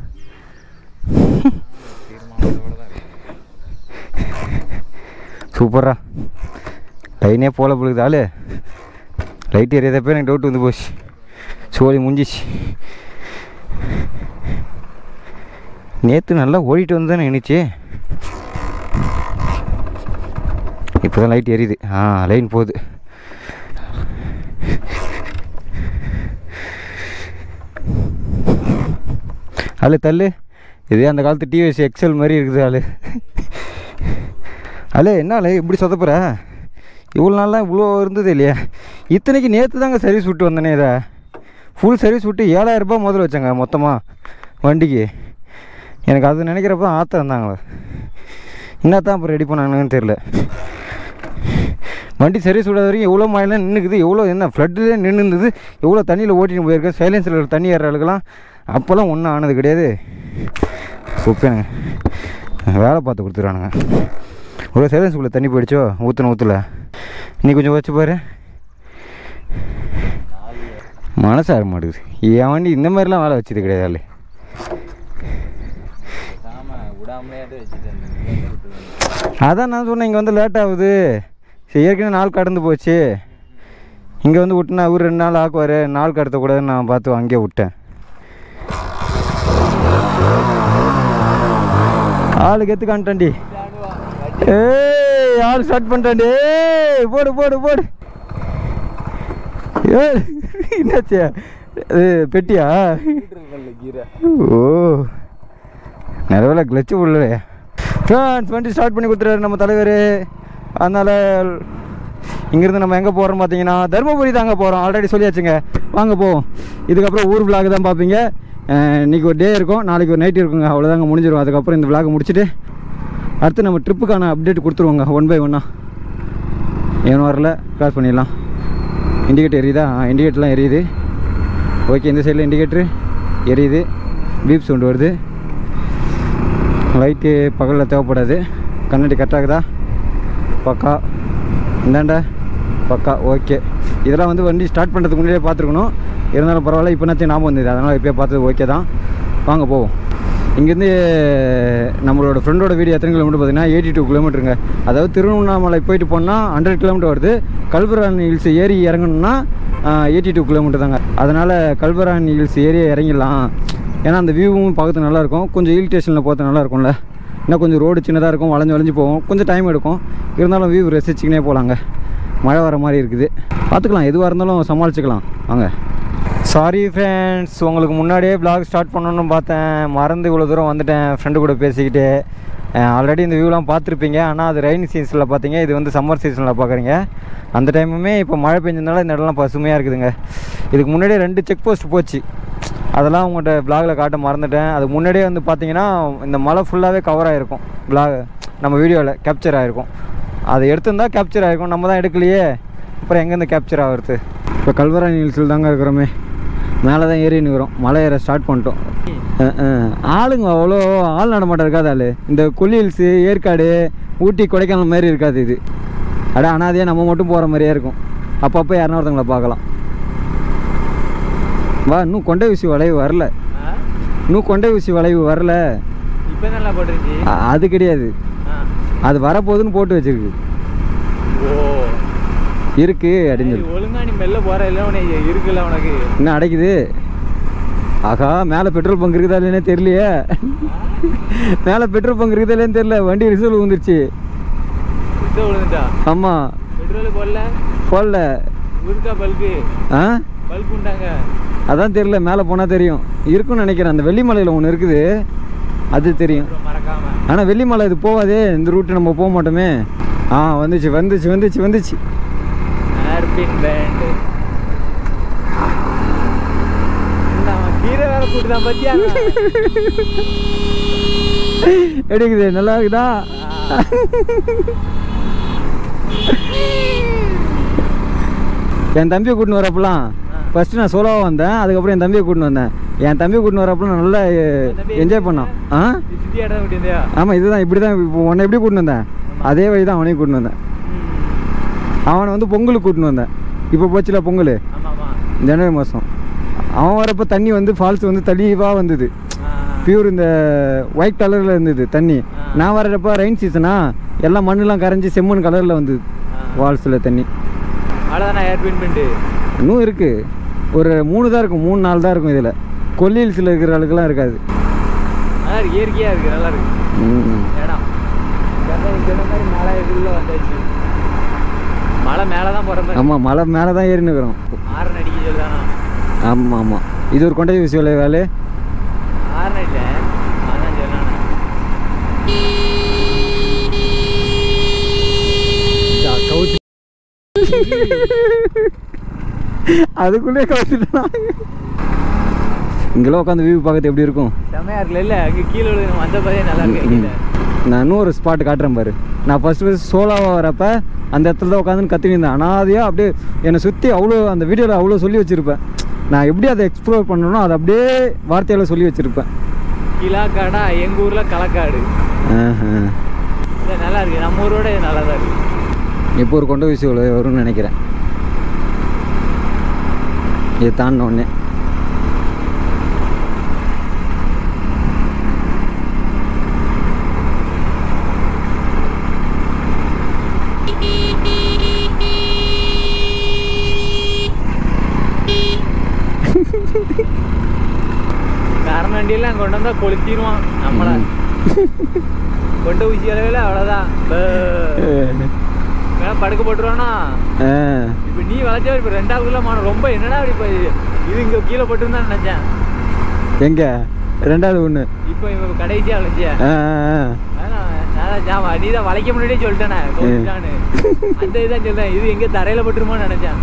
சூப்பரா. லைனே போல போகுது. ஆளு லைட் ஏறியதப்போ எனக்கு டவுட் வந்து போச்சு. சோழி முடிஞ்சிச்சு. நேற்று நல்லா ஓடிட்டு வந்து தானே நினைச்சு. இப்போ தான் லைட் எரியுது. லைன் போகுது. ஆளு தள்ளு. இதே அந்த காலத்து டிவிஎஸ் எக்ஸல் மாதிரி இருக்குது ஆளு. என்ன ஆளு இப்படி சொதப்புற? இவ்வளோ நாள்லாம் இவ்வளோ இருந்தது இல்லையா? இத்தனைக்கு நேற்று தாங்க சர்வீஸ் விட்டு வந்தேனே. இதை ஃபுல் சர்வீஸ் விட்டு 7000 ரூபாய் முதல்ல வச்சாங்க மொத்தமாக வண்டிக்கு. எனக்கு அது நினைக்கிறப்ப ஆற்ற இருந்தாங்களே. என்னத்தான் அப்புறம் ரெடி பண்ணாங்கன்னு தெரில. வண்டி சர்வீஸ் விடாத வரைக்கும் எவ்வளோ மழைலாம் நின்றுக்குது. எவ்வளோ என்ன ஃப்ளட்டிலே நின்றுருந்தது. எவ்வளோ தண்ணியில் ஓட்டின்னு போயிருக்கேன். சைலன்ஸில் தண்ணி ஏற ஆளுக்கெல்லாம் அப்போல்லாம் ஒன்றும் ஆனது கிடையாது. சூப்பேனுங்க, வேலை பார்த்து கொடுத்துருவானுங்க. ஒரு சைலன்ஸுக்குள்ளே தண்ணி போயிடுச்சோ ஊற்றல. நீ கொஞ்சம் வச்சு பாரு. மனசார மாட்டேங்குது. என் வண்டி இந்த மாதிரிலாம் வேலை வச்சது கிடையாது. அதான் நான் சொன்னேன், இங்கே வந்து லேட் ஆகுது. சரி, ஏற்கனவே நாள் கடந்து போச்சு. இங்கே வந்து விட்டுனா அவர் 2 நாள் ஆக்குவார், நாள் கடத்தக்கூடாதுன்னு நான் பார்த்து அங்கேயே விட்டேன். ஆளுக்கு எத்துக்கான்ட்டாண்டி. ஏய், ஆள் ஸ்டார்ட் பண்ணிட்டாண்டி. போடு போடு போடு. ஏ என்னாச்சு? பெட்டியா? ஓ, நிறைய கிளச்சு உள்ளே வண்டி ஸ்டார்ட் பண்ணி கொடுத்துறாரு நம்ம தலைவர். அதனால் இங்கேருந்து நம்ம எங்கே போகிறோம் பார்த்தீங்கன்னா தருமபுரி தாங்க போகிறோம். ஆல்ரெடி சொல்லியாச்சுங்க. வாங்க போவோம். இதுக்கப்புறம் ஊர் விளாக் தான் பார்ப்பீங்க. இன்றைக்கி ஒரு டே இருக்கும், நாளைக்கு ஒரு நைட் இருக்குங்க. அவ்வளோதாங்க, முடிஞ்சிடும். அதுக்கப்புறம் இந்த விளாக் முடிச்சுட்டு அடுத்து நம்ம ட்ரிப்புக்கான அப்டேட் கொடுத்துருவோங்க 1 by 1. ஏன் வரல, கிராஸ் பண்ணிடலாம். இண்டிகேட்டர் எரியுதா? இண்டிகேட்டர்லாம் எரியுது. ஓகே, இந்த சைடில் இண்டிகேட்ரு எரியுது. பீப் சவுண்டு வருது. லைட்டு பகலில் தேவைப்படாது. கண்ணாடி கரெக்டாகுதா? பக்கா. இந்தாண்டா பக்கா. ஓகே, இதெல்லாம் வந்து வண்டி ஸ்டார்ட் பண்ணுறதுக்கு முன்னாடியே பார்த்துருக்கணும். இருந்தாலும் பரவாயில்ல, இப்போ நாச்சும் ஞாபகம் வந்தது. அதனால் இப்போயே பார்த்தது ஓகே தான். வாங்க போவோம். இங்கேருந்து நம்மளோட ஃப்ரெண்டோட வீடு எத்தனை கிலோமீட்டர் பார்த்தீங்கன்னா 82 கிலோமீட்டருங்க. அதாவது திருவண்ணாமலை போயிட்டு போனால் 100 கிலோமீட்டர் வருது. கல்வராயன் ஹில்ஸ் ஏறி இறங்கணுன்னா 82 கிலோமீட்டர் தாங்க. அதனால் கல்வராயன் ஹில்ஸ் ஏறி இறங்கிடலாம். ஏன்னா அந்த வியூவும் பார்க்கறது நல்லாயிருக்கும். கொஞ்சம் ஹில் ஸ்டேஷனில் பார்த்து நல்லாயிருக்கும்ல. இன்னும் கொஞ்சம் ரோடு சின்னதாக இருக்கும், வளைஞ்சு போகும், கொஞ்சம் டைம் எடுக்கும். இருந்தாலும் வியூ ரசிச்சுக்கினே போகலாங்க. மழை வர மாதிரி இருக்குது, பார்த்துக்கலாம். எதுவாக இருந்தாலும் சமாளிச்சுக்கலாம். வாங்க. சாரி ஃப்ரெண்ட்ஸ், உங்களுக்கு முன்னாடியே vlog ஸ்டார்ட் பண்ணணுன்னு பார்த்தேன், மறந்து இவ்வளோ தூரம் வந்துட்டேன் ஃப்ரெண்டு கூட பேசிக்கிட்டு. ஆல்ரெடி இந்த வியூலாம் பார்த்துருப்பீங்க. ஆனால் அது ரெயின் சீசனில் பார்த்தீங்க, இது வந்து சம்மர் சீசனில் பார்க்குறீங்க. அந்த டைமுமே இப்போ மழை பெஞ்சதுனால இந்த இடம்லாம் பசுமையாக இருக்குதுங்க. இதுக்கு முன்னாடியே 2 செக் போஸ்ட் போச்சு. அதெல்லாம் உங்கள்கிட்ட vlogல காட்ட மறந்துட்டேன். அதுக்கு முன்னாடியே வந்து பார்த்தீங்கன்னா இந்த மலை ஃபுல்லாகவே கவர் ஆகிருக்கும். vlog நம்ம வீடியோவில் கேப்சர் ஆகிருக்கும். அதை எடுத்துருந்தா கேப்சர் ஆகிருக்கும். நம்ம தான் எடுக்கலையே, அப்புறம் எங்கேருந்து கேப்சர் ஆகிறது? இப்போ கல்வராயன் ஹில்ஸில் தாங்க இருக்கிறோமே. மேலே தான் ஏறி நிற்கிறோம். மலை ஏற ஸ்டார்ட் பண்ணிட்டோம். ஆளுங்க அவ்வளோ ஆள் நடமாட்டம் இருக்காது. ஆள் இந்த கொல்லி ஹில்ஸு, ஏற்காடு, ஊட்டி, கொடைக்கானல் மாதிரி இருக்காது இது. அனாதையாக நம்ம மட்டும் போகிற மாதிரியே இருக்கும். அப்பப்போ யாருன்னா ஒருத்தவங்களை பார்க்கலாம். வா, இன்னும் கொண்டை ஊசி வளைவு வரல. இன்னும் கொண்டை ஊசி வளைவு வரல. இப்போ நல்லா போட்டுருச்சு. அது கிடையாது, அது வரப்போகுதுன்னு போட்டு வச்சிருக்கு. இருக்கு அப்படின்னு சொல்லி ஒழுங்கா நீ மெல்ல போற இல்லை உனக்கு இருக்குல்ல, உனக்கு இன்னும் அடைக்குது. ஆகா, மேலே பெட்ரோல் பங்க் இருக்குதா இல்லைன்னே தெரியலையே. மேலே பெட்ரோல் பங்க் இருக்குதா இல்லைன்னு தெரியல. வண்டி ரிசல்ட் விழுந்துருச்சு. ஆமாம், பெட்ரோல் போடல. அதான் தெரியல, மேலே போனால் தெரியும். இருக்குன்னு நினைக்கிறேன். அந்த வெள்ளிமலையில் ஒன்று இருக்குது, அது தெரியும். ஆனால் வெள்ளிமலை இது போவாதே, இந்த ரூட்டு நம்ம போக மாட்டோமே. வந்துச்சு வந்துச்சு வந்துச்சு வந்துச்சு. எடுக்குது, நல்லா இருக்குதா? என் தம்பியை கூட்டின்னு வரப்பெல்லாம் ஃபர்ஸ்ட் நான் சோலோவாக வந்தேன். அதுக்கப்புறம் என் தம்பியை கூட்டின்னு வந்தேன். என் தம்பியை கூட்டின்னு வரப்பெல்லாம் நல்லா என்ஜாய் பண்ணான். ஆமாம், இதுதான் இப்படி தான். இப்போ உன்னை எப்படி கூட்டின்னு வந்தேன் அதே வழி தான் அவனையும் கூட்டின்னு வந்தேன். அவனை வந்து பொங்கலுக்கு கூட்டின்னு வந்தேன். இப்போ போச்சுல பொங்கல், ஜனவரி மாதம். அவன் வரப்போ தண்ணி வந்து ஃபால்ஸ் வந்து தெளிவாக வந்தது. பியூர் இந்த ஒயிட் கலரில் இருந்தது தண்ணி. நான் வர்றப்போ ரெயின் சீசனா, எல்லாம் மண்ணெலாம் கரைஞ்சி செம்மண் கலரில் வந்தது ஃபால்ஸில் தண்ணி. இன்னும் இருக்குது, ஒரு 3 தான் இருக்கும், 3-4 தான் இருக்கும். இதில் கொல்லி ஹில்ஸில் இருக்கிற அளவுக்குலாம் இருக்காது. இயற்கையாக இருக்குது, நல்லா இருக்கு இடம். மலை மேலே தான் போகிற. ஆமாம், மலை மேலே தான் ஏறி நிற்கிறோம். ஆமாம் ஆமாம், இது ஒரு கொண்டை ஊசி வேலை. அதுக்குள்ளே கவுத்துட்டான். இங்கெல்லாம் உட்காந்து வியூ பார்க்கறது எப்படி இருக்கும்? செம்மையா இருக்குல்ல. இல்லை அங்கே கீழே அந்த மாதிரி நல்லா இருக்கு. நான் இன்னும் ஒரு ஸ்பாட் காட்டுறேன் பாரு. நான் ஃபர்ஸ்ட் சோலாவாக வரப்போ அந்த இடத்துல தான் உட்காந்துன்னு கத்தினிருந்தேன். அனாதையாக அப்படியே என்னை சுற்றி அவ்வளோ அந்த வீடியோவில் அவ்வளோ சொல்லி வச்சுருப்பேன். நான் எப்படி அதை எக்ஸ்ப்ளோர் பண்ணணும்னோ அதை அப்படியே வார்த்தையால் சொல்லி வச்சுருப்பேன். கிலாக்காடா எங்கள் ஊரில் களக்காடு. நல்லா இருக்கு, நம்ம ஊரோட நல்லா தான் இருக்குது. இப்போ ஒரு கொண்ட ஊசி வரும்னு நினைக்கிறேன். இது தாண்டின ஒன்று காரணம் வண்டியெல்லாம் கொண்டு வந்தால் கொளுத்திடுவான் நம்மளை கொண்டு ஊசி அளவில் அவ்வளோதான் படுக்க போட்டுருவானா. இப்போ நீ வளைச்சா இப்போ 2வது மானம் ரொம்ப என்னடா இப்போ இது இங்கே கீழே போட்டுருந்தான் நினச்சேன். எங்க 2வது ஒன்று இப்போ இப்போ கடைசியாக வளைச்சியா நீ தான் வளைக்க முன்னாடியே சொல்லிட்டேனே அந்த இதான் சொல்றேன். இது எங்கே தரையில் போட்டுருமோன்னு நினச்சேன்.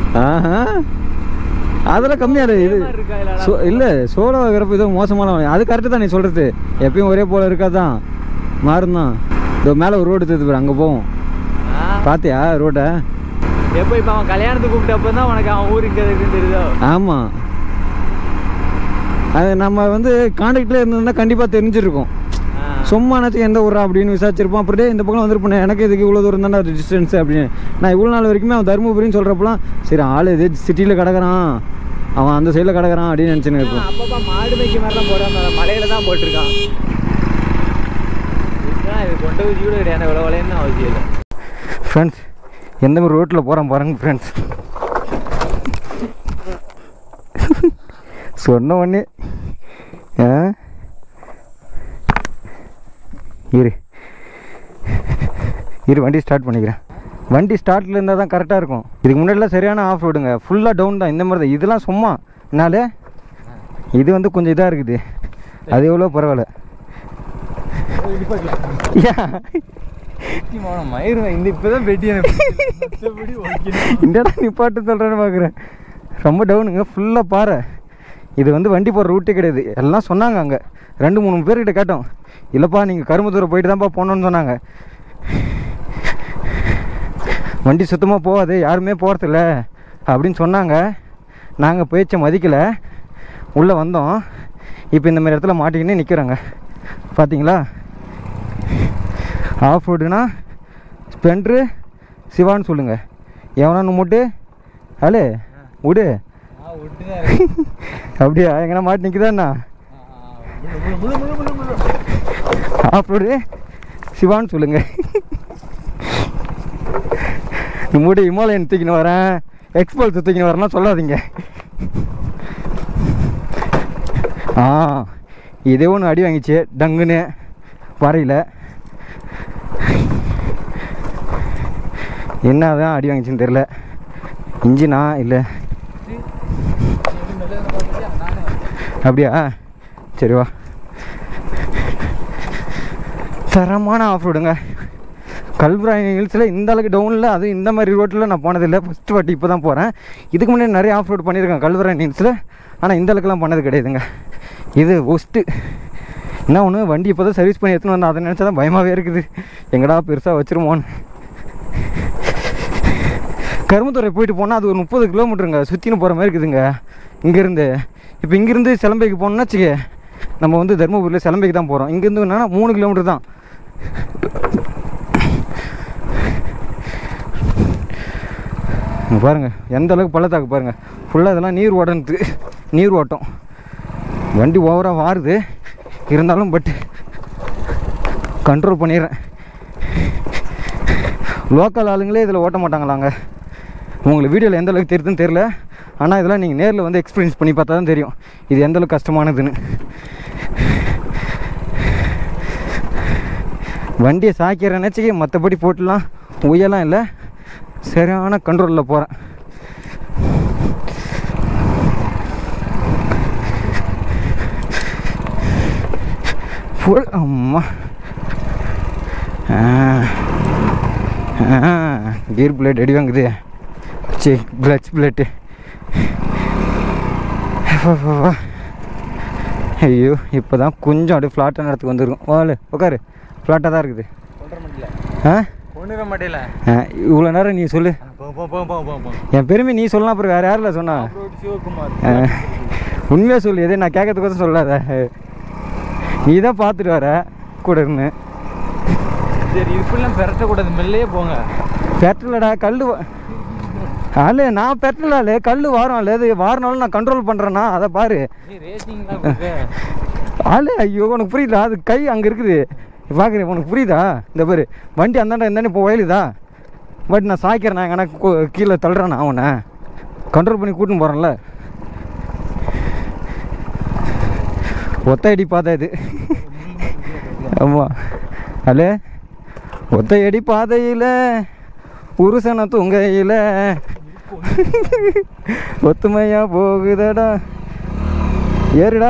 அதெல்லாம் கம்மியாக இது இல்லை சோலோ வைக்கிறப்ப இதோ மோசமான அது கரெக்டு தான் நீ சொல்கிறது. எப்பயும் ஒரே போல் இருக்காதான் மாறும் தான். இதோ மேலே ஒரு ரோடு தெரியுது அங்கே போவோம் பார்த்தியா ரோட்டை? எப்போ இப்போ அவன் கல்யாணத்துக்கு கூப்பிட்டப்போ தான் உனக்கு அவன் ஊர் இங்கே இருக்குன்னு தெரியுதோ? ஆமாம் அது நம்ம வந்து கான்டாக்டில் இருந்ததுன்னா கண்டிப்பாக தெரிஞ்சிருக்கும். சும்மா நினச்சி எந்த ஊரா அப்படின்னு விசாரிச்சிருப்போம். அப்படியே இந்த பக்கம் வந்துருப்பேன் எனக்கு இதுக்கு இவ்வளோ தூரம் தானே டிஸ்டன்ஸ் அப்படின்னு. நான் இவ்வளோ நாள் வரைக்குமே அவன் தருமபுரின்னு சொல்கிறப்பலாம் சரி ஆள் இது சிட்டியில் கிடக்குறான் அவன் அந்த சைடில் கிடக்குறான் அப்படின்னு நினச்சின்னு இருப்போம். அப்பப்போ மாடு மேய்க்க மாதிரி தான் போகிறான் மலையில் தான் போட்டிருக்கான். இது கொண்ட ஊசி கூட கிடையாது இவ்வளோ வளையன்னு அவசியம் இல்லை. ஃப்ரெண்ட்ஸ் எந்த மாதிரி ரோட்டில் போகிறோம் பாருங்க ஃப்ரெண்ட்ஸ். சொன்ன உடனே இரு வண்டி ஸ்டார்ட் பண்ணிக்கிறேன். வண்டி ஸ்டார்ட்டில் இருந்தால் தான் கரெக்டாக இருக்கும். இதுக்கு முன்னாடிலாம் சரியான ஆஃப் ரோடுங்க ஃபுல்லாக டவுன் தான். இந்த மாதிரி தான் இதெல்லாம் சும்மா என்னாலே இது வந்து கொஞ்சம் இதாக இருக்குது. அது எவ்வளோ பரவாயில்ல. மயிரும் இந்த இப்போ தான் பெட்டி இந்த இடம் நிப்பாட்டு சொல்கிறேன்னு பார்க்குறேன். ரொம்ப டவுனுங்க ஃபுல்லாக பாறை. இது வந்து வண்டி போகிற ரூட்டே கிடையாது. எல்லாம் சொன்னாங்க அங்கே 2-3 பேர்கிட்ட கேட்டோம். இல்லைப்பா நீங்கள் கரும்புத்தூரை போயிட்டு தான்ப்பா போகணுன்னு சொன்னாங்க. வண்டி சுத்தமாக போகாது யாருமே போகிறதில்ல அப்படின்னு சொன்னாங்க. நாங்கள் பேச்சை மதிக்கலை உள்ளே வந்தோம். இப்போ இந்த மாதிரி இடத்துல மாட்டிக்கின்னு நிற்கிறோங்க பார்த்தீங்களா. ஆஃப் ரோடுனா ஸ்பெண்ட்ரு சிவான்னு சொல்லுங்கள். எவனான்னு மூட்டு அலே விடு அப்படியா எங்கன்னா மாட்டி நிற்குதாண்ணா. ஆஃப் ரோடு சிவான்னு சொல்லுங்கள். மூடி இமாலயன் தூக்கின்னு வரேன் எக்ஸ்பல்ஸ் தூக்கின்னு வரேன்னா சொல்லாதீங்க. இதே ஒன்று அடி வாங்கிச்சு டங்குன்னு வரையில். என்ன தான் அடி வாங்கிச்சின்னு தெரில. இன்ஜினா இல்லை அப்படியா சரி வா. தரமான ஆஃப் ரோடுங்க. கல்வராயன் ஹில்ஸில் இந்த அளவுக்கு டவுனில் அது இந்த மாதிரி ரோட்டில் நான் போனதில்லை. ஃபஸ்ட்டு வாட்டி இப்போ தான் போகிறேன். இதுக்கு முன்னாடி நிறைய ஆஃப் ரோடு பண்ணியிருக்கேன் கல்வராயன் ஹில்ஸில். ஆனால் இந்த அளவுக்குலாம் பண்ணது கிடையாதுங்க. இது ஒஸ்ட்டு. என்ன ஒன்று வண்டி இப்போ தான் சர்வீஸ் பண்ணி எடுத்துன்னு வந்தேன். அதை நினச்சா தான் பயமாகவே இருக்குது. எங்கடா பெருசாக வச்சுருமோன்னு. கரும்புத்துறை போயிட்டு போனால் அது ஒரு 30 கிலோமீட்டருங்க சுற்றின்னு போகிற மாதிரி இருக்குதுங்க இங்கேருந்து. இப்போ இங்கேருந்து சிலம்பைக்கு போகணுன்னா வச்சுக்க நம்ம வந்து தருமபுரியில் சிலம்பைக்கு தான் போகிறோம். இங்கேருந்து என்னன்னா 3 கிலோமீட்டர் தான். பாருங்கள் எந்த அளவுக்கு பள்ளத்தாக்கு பாருங்கள். ஃபுல்லாக இதெல்லாம் நீர் ஓட்டம். வண்டி ஓவராக வாருது இருந்தாலும் பட் கண்ட்ரோல் பண்ணிடுறேன். லோக்கல் ஆளுங்களே இதில் ஓட்ட மாட்டாங்களாங்க. உங்களுக்கு வீடியோவில் எந்த அளவுக்கு தெரியுதுன்னு தெரில. ஆனால் இதெல்லாம் நீங்கள் நேரில் வந்து எக்ஸ்பீரியன்ஸ் பண்ணி பார்த்தா தான் தெரியும் இது எந்த அளவுக்கு கஷ்டமானதுன்னு. வண்டியை சாய்க்கிற நினச்சிக்க மற்றபடி போட்டுலாம் உயலாம் இல்லை. சரியான கண்ட்ரோலில் போகிறேன். அம்மா கீர் பிளேட் அடி வாங்குது. சரி கிளச் பிளேட்டு. ஐயோ இப்போ தான் கொஞ்சம் அப்படியே ஃப்ளாட்டான இடத்துக்கு வந்துருக்கும். வாழு உட்காரு ஃப்ளாட்டாக தான் இருக்குது. இவ்வளோ நேரம் நீ சொல்லு. என் பெருமை நீ சொல்லலாம். அப்புறம் வேறு யாரில் சொன்னா உண்மையாக சொல்லு. எதே நான் கேட்கறதுக்கோசம் சொல்லாத. நீ தான் பார்த்துட்டு வர கூட இருந்து. சரி இப்படிலாம் பெரட்டக்கூடாது மெல்லையே போங்க. பெரட்டலடா கல் அல்ல நான் பெட்ரோல் கல் வாரம் இல்லை அது வாரினாலும் நான் கண்ட்ரோல் பண்ணுறேன்னா அதை பாரு. ஆளு ஐயோ உனக்கு புரியுதா? அது கை அங்கே இருக்குது பார்க்குறேன், உனக்கு புரியுதா? இந்த பேர் வண்டி அந்தாண்டா இருந்தானே இப்போ வயலுதா, பட் நான் சாய்க்கிறேன், நான் எனக்கு கீழே தள்ளுறேன், அவனை கண்ட்ரோல் பண்ணி கூட்டின்னு போகிறேன்ல. ஒத்தையடி பாதை இது. ஆமாம் அல்ல, ஒத்தையடி பாதையில் புருஷனை தூங்கையில் ஒத்துமையா போகுதடா. ஏறுடா.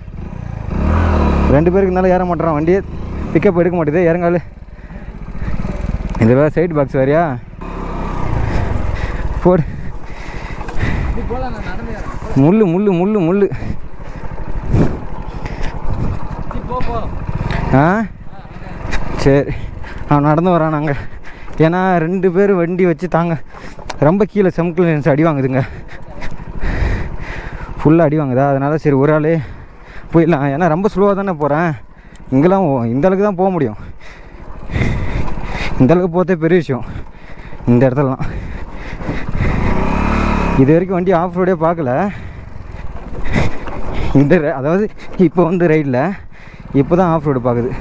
2 பேருக்கு இருந்தாலும் ஏற மாட்டேறான், வண்டியை பிக்கப் எடுக்க மாட்டேது, இறங்காலு. இந்த வேறு சைடு பாக்ஸ் வேறியா போடு. முள்ளு முள்ளு முள்ளு முள்ளு. ஆ சரி, அவன் நடந்து வரான். நாங்கள் ஏன்னா 2 பேர் வண்டி வச்சு தாங்க ரொம்ப கீழே செம்கில் அடி வாங்குதுங்க, ஃபுல்லாக அடி வாங்குதா. அதனால் சரி ஒரு ஆளே போயிடலாம். ஏன்னா ரொம்ப ஸ்லோவாக தானே போகிறேன், இங்கெல்லாம் இந்தளவுக்கு தான் போக முடியும். இந்தளவுக்கு போகிறதே பெரிய விஷயம் இந்த இடத்துலலாம். இது வரைக்கும் வண்டி ஆஃப் ரோடே பார்க்கல. இந்த அதாவது இப்போ வந்து ரைடில் இப்போ தான் ஆஃப் ரோடு பார்க்குது.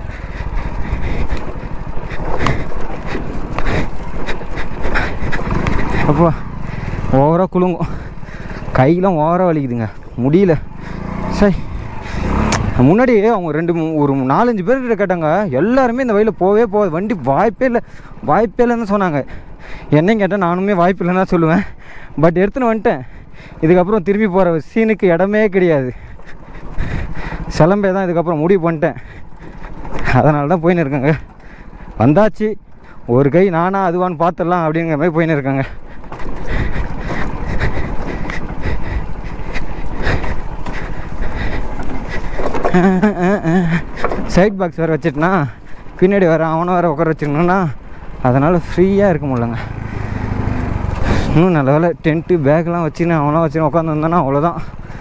அப்போ ஓவராக குலுங்கும், கையெல்லாம் ஓவராக வலிக்குதுங்க, முடியல. சரி, முன்னாடி அவங்க ஒரு 4-5 பேர்கிட்ட கேட்டாங்க, எல்லாருமே இந்த வழியில் போகாது, வண்டி வாய்ப்பே இல்லைன்னு சொன்னாங்க. என்னையும் கேட்டால் நானுமே வாய்ப்பு இல்லைன்னு தான் சொல்லுவேன். பட் எடுத்துன்னு வந்துட்டேன். இதுக்கப்புறம் திரும்பி போகிற சீனுக்கு இடமே கிடையாது, சிலம்பே தான் இதுக்கப்புறம் முடிவு பண்ணிட்டேன். அதனால தான் போயின்னு இருக்காங்க. வந்தாச்சு, ஒரு கை நானா அதுவான்னு பார்த்துடலாம் அப்படிங்கிற மாதிரி போயின்னு இருக்காங்க. சைட் பாக்ஸ் வேறு வச்சுட்டுனா பின்னாடி வேறு அவனை வேறு உட்கார வச்சுக்கணுன்னா அதனால் ஃப்ரீயாக இருக்க முடியலங்க. இன்னும் நல்ல வேலை டென்ட்டு பேக்லாம் வச்சுன்னு அவனாக வச்சுன்னு உட்காந்துருந்தானா அவ்வளோதான்.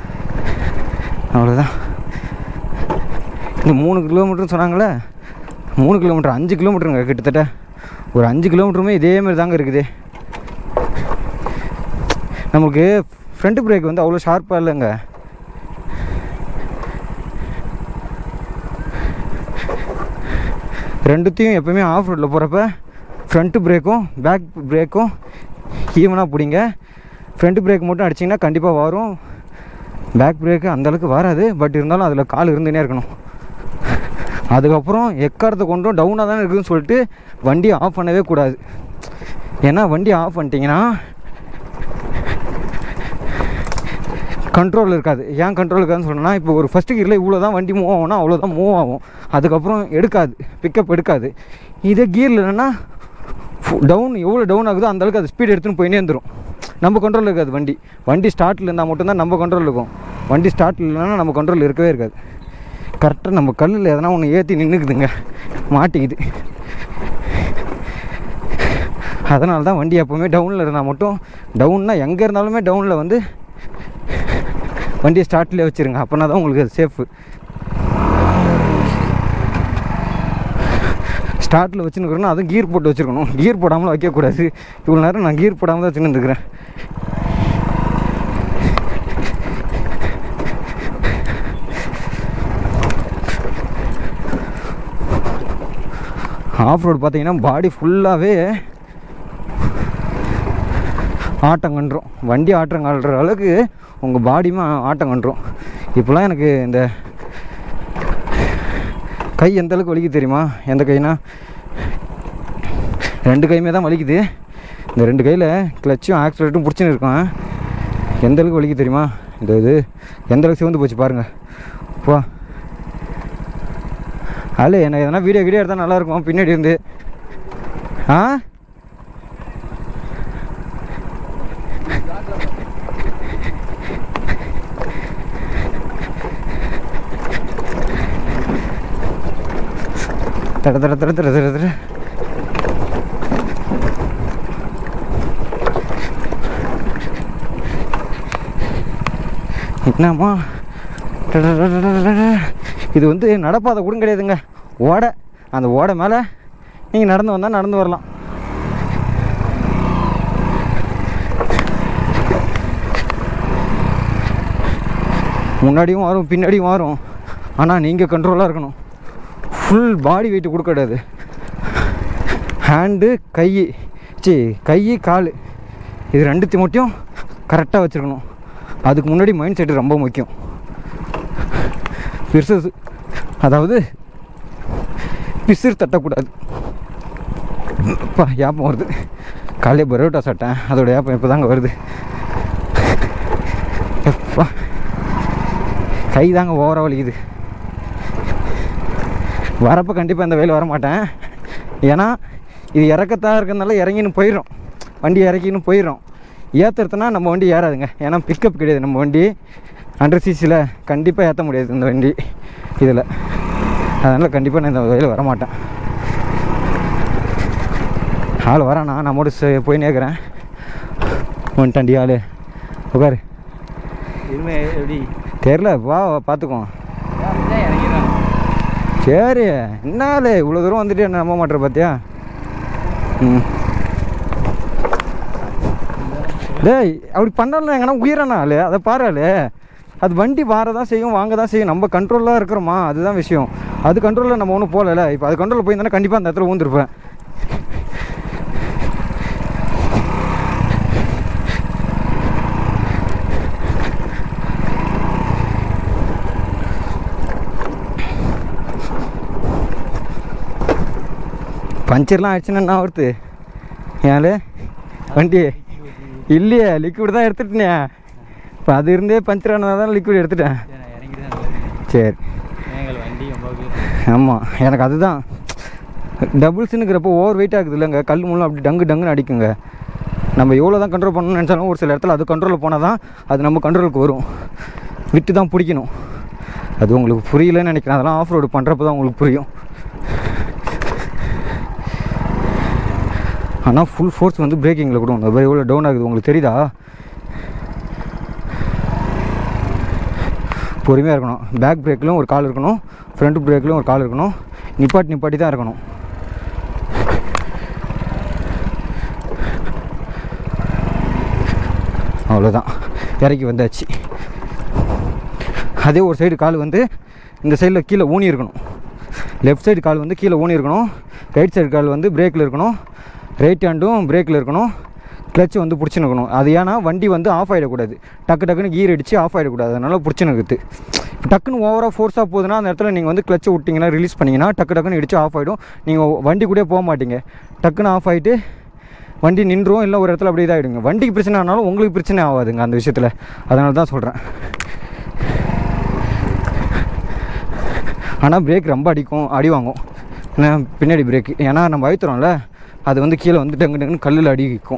இந்த 3 கிலோமீட்டர்னு சொன்னாங்களே, 3 கிலோமீட்டர் 5 கிலோமீட்டருங்க கிட்டத்தட்ட. ஒரு 5 கிலோமீட்டருமே இதேமாரி தாங்க இருக்குது. நமக்கு ஃப்ரண்ட் பிரேக் வந்து அவ்வளோ ஷார்ப்பாக இல்லைங்க. ரெண்டுத்தையும் எப்போயுமே ஆஃப் ரோட்டில் போகிறப்ப ஃப்ரண்ட்டு பிரேக்கும் பேக் பிரேக்கும் ஈவனாக பிடிங்க. ஃப்ரண்ட் பிரேக் மட்டும் அடிச்சிங்கன்னா கண்டிப்பாக வரும், பேக் பிரேக்கு அந்தளவுக்கு வராது. பட் இருந்தாலும் அதில் கால் இருந்துகிட்டே இருக்கணும். அதுக்கப்புறம் எக்காரத்தை கொண்டும் டவுனாக தானே இருக்குதுன்னு சொல்லிட்டு வண்டியை ஆஃப் பண்ணவே கூடாது. ஏன்னா வண்டி ஆஃப் பண்ணிட்டீங்கன்னா கண்ட்ரோல் இருக்காது. ஏன் கண்ட்ரோல் இருக்காதுன்னு சொன்னால், இப்போ ஒரு ஃபஸ்ட்டு கியரில் இவ்வளோ தான் வண்டி மூவ் ஆகும்னா அவ்வளோதான் மூவ் ஆகும், அதுக்கப்புறம் எடுக்காது, பிக்கப் எடுக்காது. இதே கியரில் என்னென்னா டவுன் எவ்வளோ டவுன் ஆகுதோ அந்தளவுக்கு அது ஸ்பீட் எடுத்துன்னு போயினே இருந்துடும். நம்ம கண்ட்ரோல் இருக்காது. வண்டி ஸ்டார்ட்டில் இருந்தால் மட்டும்தான் நம்ம கண்ட்ரோல் இருக்கும். வண்டி ஸ்டார்ட்டில் இல்லைன்னா நம்ம கண்ட்ரோல் இருக்கவே இருக்காது. கரெக்டாக நம்ம கல்லில் எதனா ஒன்று ஏற்றி நின்றுக்குதுங்க, மாட்டிக்குது. அதனால தான் வண்டி எப்போவுமே டவுனில் இருந்தால் மட்டும், டவுன்னா எங்கே இருந்தாலுமே டவுனில் வந்து வண்டியை ஸ்டார்ட்லேயே வச்சுருங்க, அப்போனா தான் உங்களுக்கு அது சேஃபு. ஸ்டார்ட்டில் வச்சுருக்கணும், அதுவும் கீர் போட்டு வச்சுருக்கணும், கீர் போடாமல் வைக்கக்கூடாது. இவ்வளோ நேரம் நான் கீர் போடாமல் தான் வச்சுருந்துக்கிறேன். ஆஃப் ரோடு பார்த்தீங்கன்னா பாடி ஃபுல்லாகவே ஆட்டம் கண்டுரும். வண்டி ஆட்டம் காட்டுற அளவுக்கு உங்கள் பாடியுமே ஆட்டம் கண்டுரும். இப்போலாம் எனக்கு இந்த கை எந்த அளவுக்கு வலிக்குது தெரியுமா? எந்த கைனா 2 கையுமே தான் வலிக்குது. இந்த 2 கையில் கிளச்சும் ஆக்சிலேட்டரும் பிடிச்சின்னு இருக்கேன். எந்த அளவுக்கு வலிக்குது தெரியுமா? இது எந்த அளவுக்கு சிவந்து போச்சு பாருங்கள். போ அதில் என்ன எதனா வீடியோ எடுத்தால் நல்லாயிருக்கும் பின்னாடி இருந்து. ஆ தட தட தட தட தட தட. என்னம்மா இது வந்து நடப்பாதை கூட கிடையாதுங்க, ஓடை. அந்த ஓடை மேலே நீங்கள் நடந்து வந்தால் நடந்து வரலாம். முன்னாடியும் வரும் பின்னாடியும் வரும். ஆனால் நீங்கள் கண்ட்ரோலாக இருக்கணும். ஃபுல் பாடி வெயிட் கொடுக்கூடாது. ஹேண்டு கை கால் இது ரெண்டுத்தையும் மட்டும் கரெக்டாக வச்சுருக்கணும். அதுக்கு முன்னாடி மைண்ட் செட்டு ரொம்ப முக்கியம். அதாவது பிசிறு தட்டக்கூடாது. அப்பா ஏப்பம் வருது. காலையில் பரோட்டா சாப்பிட்டேன், அதோட ஏப்பம் இப்போ தாங்க வருது. எப்பா கை தாங்க ஓவராக வலிக்குது. வரப்போ கண்டிப்பாக இந்த வெயில் வரமாட்டேன். ஏன்னா இது இறக்கத்தான் இருக்கிறதுனால இறங்கின்னு போயிடும். வண்டி இறக்கின்னு போயிடும். ஏற்றுறதுனா நம்ம வண்டி ஏறாதுங்க. ஏன்னா பிக்கப் கிடையாது. நம்ம வண்டி 100 cc கண்டிப்பாக ஏற்ற முடியாது இந்த வண்டி இதில். அதனால் கண்டிப்பாக நான் இந்த வெயில் வரமாட்டேன். ஆள் வரானா நம்மோட போய் நேக்கிறேன். வந்துட்டாண்டி ஆள். உட்காரு. எப்படி தெரில, வா பார்த்துக்குவோம். சரி, என்னாலே இவ்வளோ தூரம் வந்துட்டு என்ன நம்ப மாட்டேற பார்த்தியா? டேய் அப்படி பண்ணலாம். எங்கன்னா உயிரான ஆள் அதை பாரு. அது வண்டி வாரதான் செய்யும், வாங்க தான் செய்யும். நம்ம கண்ட்ரோலாக இருக்கிறோமா, அதுதான் விஷயம். அது கண்ட்ரோலில் நம்ம ஒன்றும் போகல. இப்போ அது கண்ட்ரோலில் போயிருந்தானே கண்டிப்பாக அந்த இடத்துல ஊந்துருப்பேன். பஞ்சர்லாம் ஆயிடுச்சுன்னா என்ன வருது ஏன் வண்டி? இல்லையே, லிக்விட் தான் எடுத்துட்டேனே. இப்போ அது இருந்தே பஞ்சர் ஆனதாக தான் லிக்விட் எடுத்துட்டேன். சரி, ஆமாம். எனக்கு அதுதான் டபுள்ஸுன்னுக்கிறப்போ ஓவர் வெயிட் ஆகுது இல்லைங்க. கல் முள்ளும் அப்படி டங்குன்னு அடிக்குங்க. நம்ம எவ்வளோ தான் கண்ட்ரோல் பண்ணணும்னு நினச்சாலும் ஒரு சில இடத்துல அது கண்ட்ரோலில் போனால் தான் அது நம்ம கண்ட்ரோலுக்கு வரும். விட்டு தான் பிடிக்கணும். அது உங்களுக்கு புரியலன்னு நினைக்கிறேன். அதெல்லாம் ஆஃப் ரோடு பண்ணுறப்ப தான் உங்களுக்கு புரியும். ஆனால் ஃபுல் ஃபோர்ஸ் வந்து பிரேக்கிங்கில் கொடுக்கணும். அது எவ்வளோ டவுன் ஆகுது உங்களுக்கு தெரியுதா? பொறுமையாக இருக்கணும். பேக் பிரேக்லையும் ஒரு கால் இருக்கணும், ஃப்ரண்ட் பிரேக்லையும் ஒரு கால் இருக்கணும். நிப்பாட்டி தான் இருக்கணும். அவ்வளோதான், இறக்கி வந்தாச்சு. அதே ஒரு சைடு கால் வந்து இந்த சைடில் கீழே ஊனி இருக்கணும். லெஃப்ட் சைடு கால் வந்து கீழே ஊனி இருக்கணும். ரைட் சைடு கால் வந்து பிரேக்கில் இருக்கணும். ரைட் ஹேண்டும் பிரேக்கில் இருக்கணும். கிளச்சு வந்து பிடிச்சின்னு இருக்கணும். அது ஏன்னா வண்டி வந்து ஆஃப் ஆகிடக்கூடாது. டக்குன்னு கீர் அடித்து ஆஃப் ஆகிடக்கூடாது. அதனால் பிடிச்சின்னு இருக்குது. டக்குன்னு ஓவராக ஃபோர்ஸாக போகுதுன்னா அந்த இடத்துல நீங்கள் வந்து கிளச்சை விட்டிங்கன்னா, ரிலீஸ் பண்ணிங்கன்னா டக்குன்னு இடித்து ஆஃப் ஆகிடும். நீங்கள் வண்டி கூட போக மாட்டீங்க. டக்குன்னு ஆஃப் ஆகிட்டு வண்டி நின்றும், இல்லை ஒரு இடத்துல அப்படியே இதாகிடுங்க. வண்டிக்கு பிரச்சனை ஆனாலும் உங்களுக்கு பிரச்சனை ஆகாதுங்க அந்த விஷயத்தில். அதனால தான் சொல்கிறேன். ஆனால் பிரேக் ரொம்ப அடி வாங்கும். ஏன்னா பின்னாடி பிரேக்கு, ஏன்னா நம்ம அழுத்துறோம்ல, அது வந்து கீழே வந்து டங்குன்னு கல்லில் அடிக்கும்.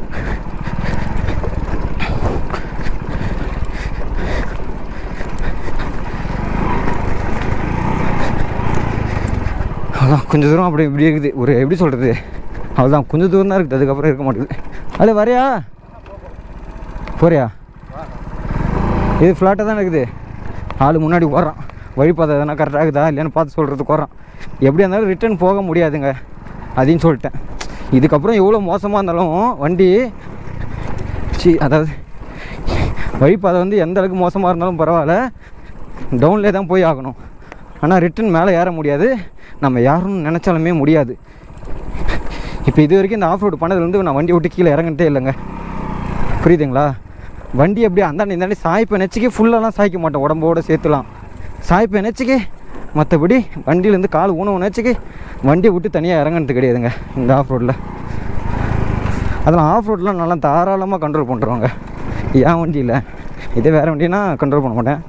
அதான் கொஞ்சம் தூரம் அப்படி இப்படி இருக்குது. ஒரு எப்படி சொல்கிறது, அவ்வளோதான் கொஞ்சம் தூரம் தான் இருக்குது. அதுக்கப்புறம் இருக்க மாட்டேங்குது. அது வரையா போறியா? இது ஃப்ளாட்டாக தான் இருக்குது. ஆள் முன்னாடி ஓடுறான். வழிபாதை எதனா கரெக்டாக இருக்குதா இல்லையான்னு பார்த்து சொல்கிறதுக்கு ஓடுறான். எப்படியா இருந்தாலும் ரிட்டர்ன் போக முடியாதுங்க அதையும் சொல்லிட்டேன். இதுக்கப்புறம் எவ்வளோ மோசமாக இருந்தாலும் வண்டி அதாவது வழிபாதை வந்து எந்த அளவுக்கு மோசமாக இருந்தாலும் பரவாயில்ல, டவுன்லேயே தான் போய் ஆகணும். ஆனால் ரிட்டன் மேலே ஏற முடியாது. நம்ம யாருன்னு நினச்சாலுமே முடியாது. இப்போ இது வரைக்கும் இந்த ஆஃப் ரோடு பண்ணதுலேருந்து நான் வண்டி விட்டு கீழே இறங்கிட்டே இல்லைங்க. புரியுதுங்களா? வண்டி அப்படியே இந்தாண்டி சாய்ப்பு நெச்சிக்கே ஃபுல்லெல்லாம் சாய்க்க மாட்டேன். உடம்போடு சேர்த்துலாம் சாய்ப்பு நெச்சிக்கே. மற்றபடி வண்டியிலேருந்து கால் ஊனவு நெச்சிக்கே வண்டியை விட்டு தனியாக இறங்கினது கிடையாதுங்க இந்த ஆஃப் ரோட்டில். அதெல்லாம் ஆஃப் ரோட்லாம் நல்லா தாராளமாக கண்ட்ரோல் பண்ணுறவங்க. ஏன் வண்டியில் இதே வேறு வண்டினா கண்ட்ரோல் பண்ண மாட்டேன்.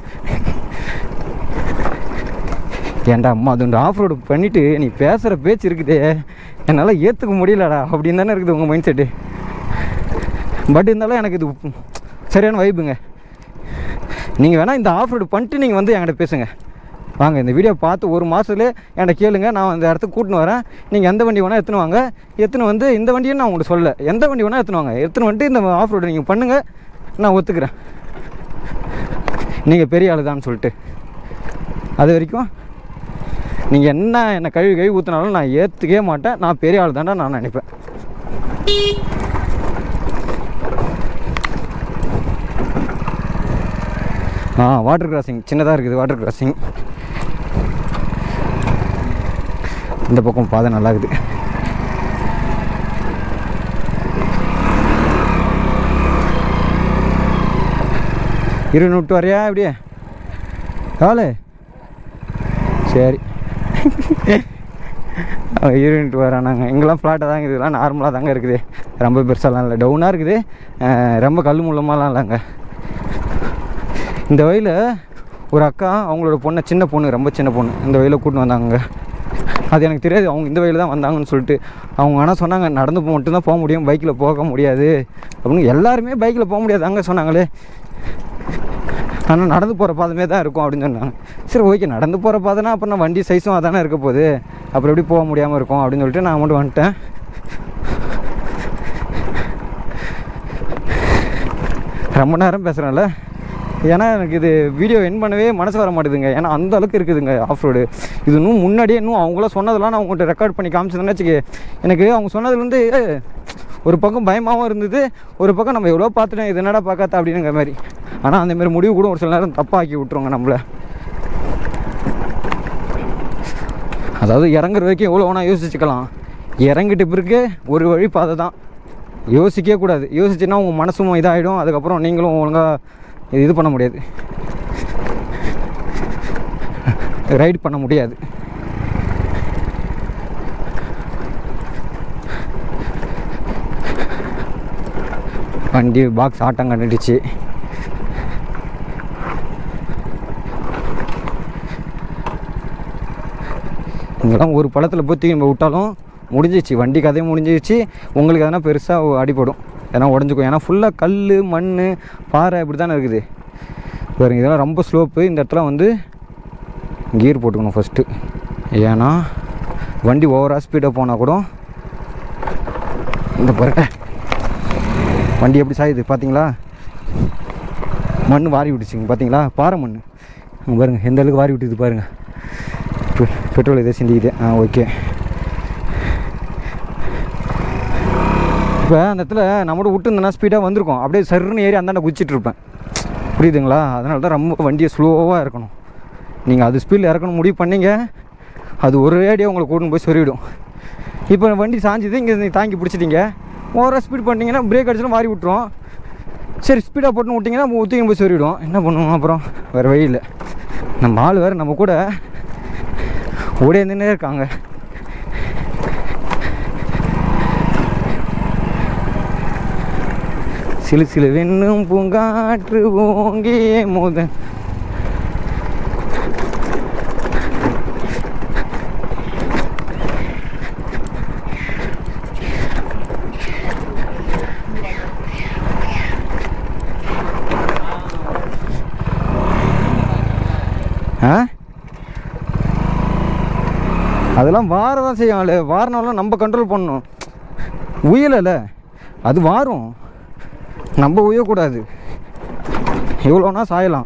ஏன்டா அம்மா அது ஆஃப் ரோடு பண்ணிவிட்டு நீ பேசுகிற பேச்சு இருக்குதே என்னால் ஏற்றுக்க முடியலடா அப்படின்னு தானே இருக்குது உங்கள் மைண்ட் செட்டு. பட் இருந்தாலும் எனக்கு இது சரியான வைப்புங்க. நீங்கள் வேணால் இந்த ஆஃப் ரோடு பண்ணிட்டு நீங்கள் வந்து என்கிட்ட பேசுங்க. வாங்க இந்த வீடியோ பார்த்து ஒரு மாதத்துலேயே என்கிட்ட கேளுங்க. நான் அந்த இடத்துக்கு கூட்டின்னு வரேன். நீங்கள் எந்த வண்டி வேணால் எடுத்துன்னு வாங்க. எடுத்துன்னு வந்து இந்த வண்டியை நான் உங்களுக்கு சொல்ல, எந்த வண்டி வேணால் எடுத்துன்னு வாங்க. எடுத்துன்னு வந்துட்டு இந்த ஆஃப் ரோடு நீங்கள் பண்ணுங்கள், நான் ஒத்துக்கிறேன். நீங்கள் பெரிய ஆள் தான்னு சொல்லிட்டு அது வரைக்கும் நீங்கள் என்னை கழுவி ஊற்றினாலும் நான் ஏற்றுக்கவே மாட்டேன். நான் பெரிய ஆள் தான்டா நான் நினைப்பேன். வாட்டர் கிராசிங் சின்னதாக இருக்குது வாட்டர் கிராசிங். இந்த பக்கம் பாதை நல்லா இருக்குது. விட்டு வரையா இப்படியே காலு சரி. இருந்துட்டு வரானாங்க. இங்கெல்லாம் ஃப்ளாட்டாக தாங்க இருக்குது, இதெல்லாம் நார்மலாக தாங்க இருக்குது, ரொம்ப பெருசாலாம் இல்லை, டவுனாக இருக்குது, ரொம்ப கல் முள்ளமாலாம் இல்லைங்க. இந்த வழியில் ஒரு அக்கா அவங்களோட பொண்ணை, சின்ன பொண்ணு, ரொம்ப சின்ன பொண்ணு, இந்த வழியில் கூட்டின்னு வந்தாங்க. அது எனக்கு தெரியாது அவங்க இந்த வழியில் தான் வந்தாங்கன்னு சொல்லிட்டு. அவங்க ஆனால் சொன்னாங்க நடந்து மட்டும்தான் போக முடியும், பைக்கில் போக முடியாது அப்படின்னு. எல்லாருமே பைக்கில் போக முடியாது அங்கே சொன்னாங்களே, ஆனால் நடந்து போகிற பாதமே தான் இருக்கும் அப்படின்னு சொன்னாங்க. சரி ஓகே, நடந்து போகிற பாதைனா அப்புறம் நான் வண்டி சைஸும் அதானே இருக்க போகுது, அப்புறம் எப்படி போக முடியாமல் இருக்கும் அப்படின்னு சொல்லிட்டு நான் மட்டும் வந்துட்டேன். ரொம்ப நேரம் பேசுகிறேன்ல, ஏன்னா எனக்கு இது வீடியோ என் பண்ணவே மனசு வர மாட்டேதுங்க. ஏன்னா அந்த அளவுக்கு இருக்குதுங்க ஆஃப் ரோடு. இது இன்னும் முன்னாடியே அவங்களாம் சொன்னதெல்லாம் நான் உங்கள்கிட்ட ரெக்கார்ட் பண்ணி காமிச்சதுன்னு வச்சுக்க, எனக்கு அவங்க சொன்னதுலேருந்து ஒரு பக்கம் பயமாகவும் இருந்தது, ஒரு பக்கம் நம்ம எவ்வளோ பார்த்துட்டேன் இது என்னடா பார்க்காத அப்படிங்கிற மாதிரி. ஆனால் அந்தமாரி முடிவு கூட ஒரு சில நேரம் தப்பாக்கி விட்ருவாங்க நம்மளை. அதாவது இறங்குற வரைக்கும் எவ்வளோ வேணால் யோசிச்சுக்கலாம், இறங்கிட்டு பிறகு ஒரு வழி பாதை தான், யோசிக்கவே கூடாது. யோசிச்சுன்னா உங்கள் மனசும் இதாகிடும், அதுக்கப்புறம் நீங்களும் ஒழுங்காக இது பண்ண முடியாது, ரைட் பண்ண முடியாது. வண்டி பாக்ஸ் ஆட்டம் கண்டுடுச்சு. இங்கெல்லாம் ஒரு பழத்தில் போய் நம்ம விட்டாலும் முடிஞ்சிச்சு, வண்டி கதையும் முடிஞ்சிச்சு. உங்களுக்கு எதனா பெருசாக அடிப்படும், ஏன்னா உடஞ்சிக்கும். ஏன்னா ஃபுல்லாக கல் மண் பாறை இப்படி தானே இருக்குது பாருங்க. இதெல்லாம் ரொம்ப ஸ்லோப்பு. இந்த இடத்துல வந்து கியர் போட்டுக்கணும் ஃபஸ்ட்டு, ஏன்னா வண்டி ஓவராக ஸ்பீடாக போனால் கூட. இந்த பாருங்க வண்டி எப்படி சாயுது பார்த்தீங்களா, மண் வாரி விட்டுச்சுங்க பார்த்தீங்களா, பாறை மண் அங்கே பாருங்கள் எந்த அளவுக்கு வாரி விட்டுது பாருங்கள். பெட்ரோல் இதை சிந்திக்குது. ஓகே, இப்போ அந்த இடத்துல நம்மளோட விட்டுருந்தேன்னா ஸ்பீடாக வந்திருக்கோம், அப்படியே சருன்னு ஏறி அந்தாண்ட குச்சிட்டு இருப்பேன், புரியுதுங்களா? அதனால தான் ரொம்ப வண்டியை ஸ்லோவாக இருக்கணும். நீங்கள் அது ஸ்பீடில் இறக்கணும் முடிவு பண்ணிங்க, அது ஒரு ரேடியாக உங்களை கூட்டின்னு போய் சொல்லிவிடும். இப்போ வண்டி சாஞ்சிது, இங்கே நீங்கள் தாங்கி பிடிச்சிட்டிங்க, ஓவராக ஸ்பீட் பண்ணிட்டீங்கன்னா பிரேக் அடிச்சுலாம் மாறி விட்டுரும். சரி ஸ்பீடாக போட்டுன்னு விட்டிங்கன்னா ஊற்றிங்க போய் சொல்லிவிடும். என்ன பண்ணுவோம் அப்புறம், வேறு வழி இல்லை. நம்ம ஆள் வேறு நம்ம கூட ஓடியாந்துன்னே இருக்காங்க. சிலு சிலு வெண்ணும் பூங்காற்று ஓங்கியே மோத. அதெல்லாம் வாரதான் செய்யும், வாரினாலும் நம்ம கண்ட்ரோல் பண்ணணும். உயலை அது வாரும், நம்ம உயக்கூடாது, எவ்வளோனா சாயலாம்.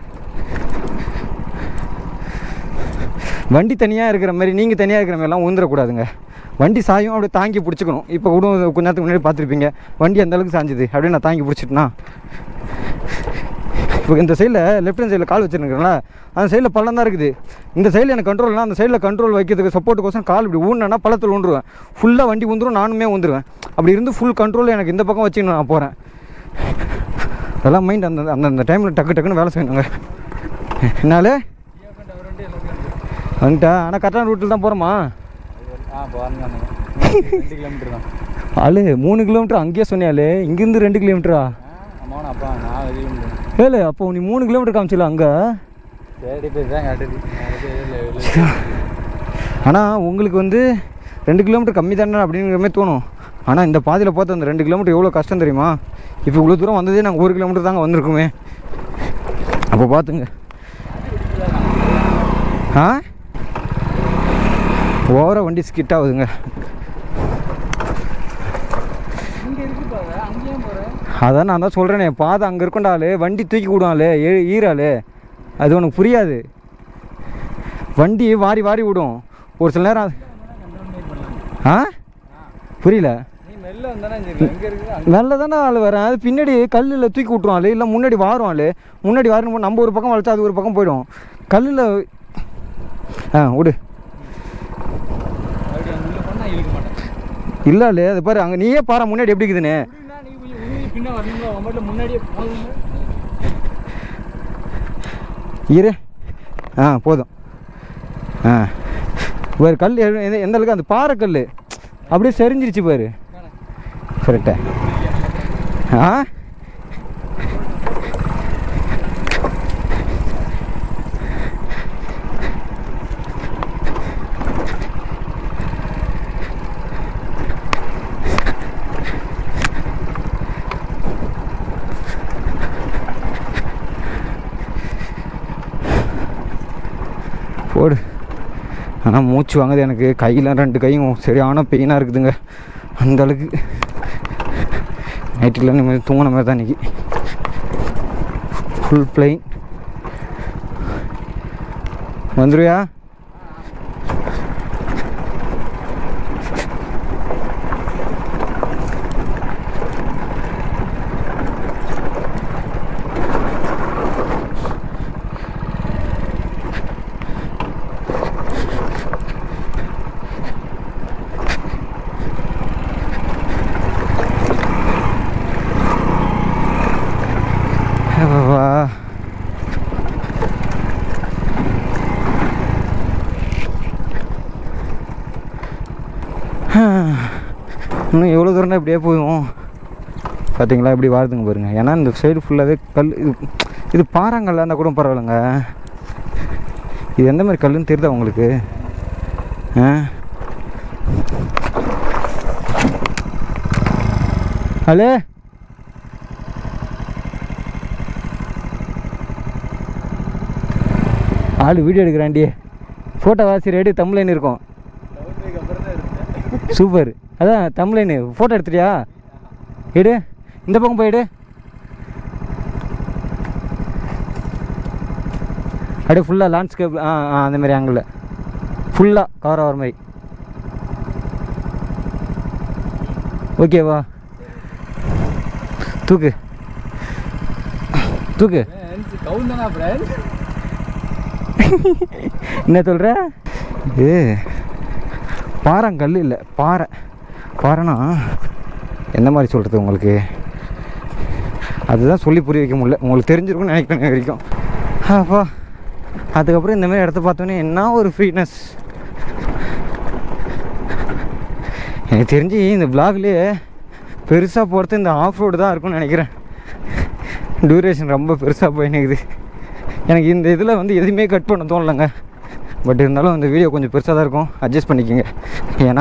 வண்டி தனியாக இருக்கிற மாதிரி நீங்கள் தனியாக இருக்கிற மாதிரிலாம் உந்துடக்கூடாதுங்க. வண்டி சாயும் அப்படியே தாங்கி பிடிச்சிக்கணும். இப்போ கூட கொஞ்ச நேரத்துக்கு முன்னாடி பார்த்துருப்பீங்க, வண்டி அந்த அளவுக்கு சாஞ்சுது, அப்படியே நான் தாங்கி பிடிச்சிட்டேன்னா. இப்போ இந்த சைடில் லெஃப்ட் ஹேண்ட் சைடில் கால் வச்சுருக்கிறேன்ல, அந்த சைடில் பள்ளம் தான் இருக்குது. இந்த சைடில் எனக்கு கண்ட்ரோல்னால் அந்த சைடில் கண்ட்ரோல் வைக்கிறதுக்கு சப்போர்ட்டுக்கோசம் கால் இப்படி ஊன்னா பள்ளத்தில் ஊன்றுவேன், ஃபுல்லாக வண்டி ஊந்துடும், நானுமே ஊந்துருவேன். அப்படி இருந்து ஃபுல் கண்ட்ரோல் எனக்கு இந்த பக்கம் வச்சு நான் போகிறேன். அதெல்லாம் மைண்ட் அந்த அந்த டைமில் டக்கு டக்குன்னு வேலை செய்யணுங்க. என்னாலே வந்துட்டா, ஆனால் கரெக்டான ரூட்டில் தான் போகிறோமா? ஆளு 3 கிலோமீட்டர் அங்கேயே சொன்னியாலே, இங்கேருந்து 2 கிலோமீட்டரா? ஏழு, அப்போ நீ 3 கிலோமீட்டர் காமிச்சில அங்கே. ஆனால் உங்களுக்கு வந்து 2 கிலோமீட்டர் கம்மி தானே அப்படிங்கிற மாதிரி தோணும். ஆனால் இந்த பாதையில் பார்த்து அந்த 2 கிலோமீட்டர் எவ்வளோ கஷ்டம் தெரியுமா? இப்போ இவ்வளோ தூரம் வந்ததே நாங்கள் 1 கிலோமீட்டர் தாங்க வந்திருக்குமே. அப்போ பார்த்துங்க. ஓவராக வண்டி ஸ்கிட் ஆகுதுங்க. அதான் நான் தான் சொல்கிறேனே, பாதை அங்கே இருக்குண்டாலே வண்டி தூக்கி விடுவாங்களே, ஈராளே, அது உனக்கு புரியாது. வண்டி வாரி வாரி விடும் ஒரு சில நேரம். புரியல. வெளில தானே ஆள் வரேன். அது பின்னாடி கல்லில் தூக்கி விட்ருவோம் ஆள், இல்லை முன்னாடி வாரும் ஆள். முன்னாடி வாரும் நம்ம ஒரு பக்கம் வளைச்சா அது ஒரு பக்கம் போயிடும். கல்லில் விடு. இல்லை இல்லை அது பாரு அங்கே நீயே பாரு முன்னாடி எப்படி இருக்குதுன்னு. இரு போதும். வேறு கல் எந்த அளவுக்கு அந்த பாறை கல் அப்படியே செறிஞ்சிருச்சு பாரு. கரெக்டா போடு. ஆனால் மூச்சு வாங்குது எனக்கு. கையில் 2 கையும் சரியான பெயினாக இருக்குதுங்க. அந்தளவுக்கு நைட்டில் நம்ம தூங்கின மாதிரி தான் இன்றைக்கி. Full plain. வந்துருவியா? இன்னும் எவ்வளோ தூரம்னா இப்படியே போயிடும் பார்த்தீங்களா? இப்படி வாருதுங்க பாருங்க. ஏன்னா இந்த சைடு ஃபுல்லாகவே கல். இது பாறாங்கல்ல இருந்தால் கூட பரவாயில்லைங்க. இது எந்த மாதிரி கல்லுன்னு தெரியுதா உங்களுக்கு? ஹலோ ஆள் வீடியோ எடுக்கிறான்டி. ஃபோட்டோ வாசி ரெடி தம்ப்லைன் இருக்கும். சூப்பர். அதான் தம்ப்லைன் ஃபோட்டோ எடுத்துட்டியா? எடு, இந்த பக்கம் போயிடு. அப்படியே ஃபுல்லாக லேண்ட்ஸ்கேப் அந்தமாரி ஆங்கிளில் ஃபுல்லாக கவர் ஆகிற மாதிரி. ஓகேவா? தூக்கு தூக்கு. என்ன சொல்கிற? இது பாறாங்கல் இல்லை, பாறை. பாறைனா எந்த மாதிரி சொல்கிறது உங்களுக்கு? அதுதான் சொல்லி புரிய வைக்க முடியல. உங்களுக்கு தெரிஞ்சிருக்கும்னு நினைக்கிறேன் வரைக்கும். அப்பா அதுக்கப்புறம் இந்தமாரி இடத்த பார்த்தோன்னே என்ன ஒரு ஃப்ரீனஸ். எனக்கு தெரிஞ்சு இந்த விளாக்லேயே பெருசாக போகிறது இந்த ஆஃப் ரோடு தான் இருக்கும்னு நினைக்கிறேன். டியூரேஷன் ரொம்ப பெருசாக போயினுக்குது. எனக்கு இந்த இதில் வந்து எதுவுமே கட் பண்ண தோணலைங்க. பட் இருந்தாலும் இந்த வீடியோ கொஞ்சம் பெருசாக தான் இருக்கும், அட்ஜஸ்ட் பண்ணிக்கோங்க. ஏன்னா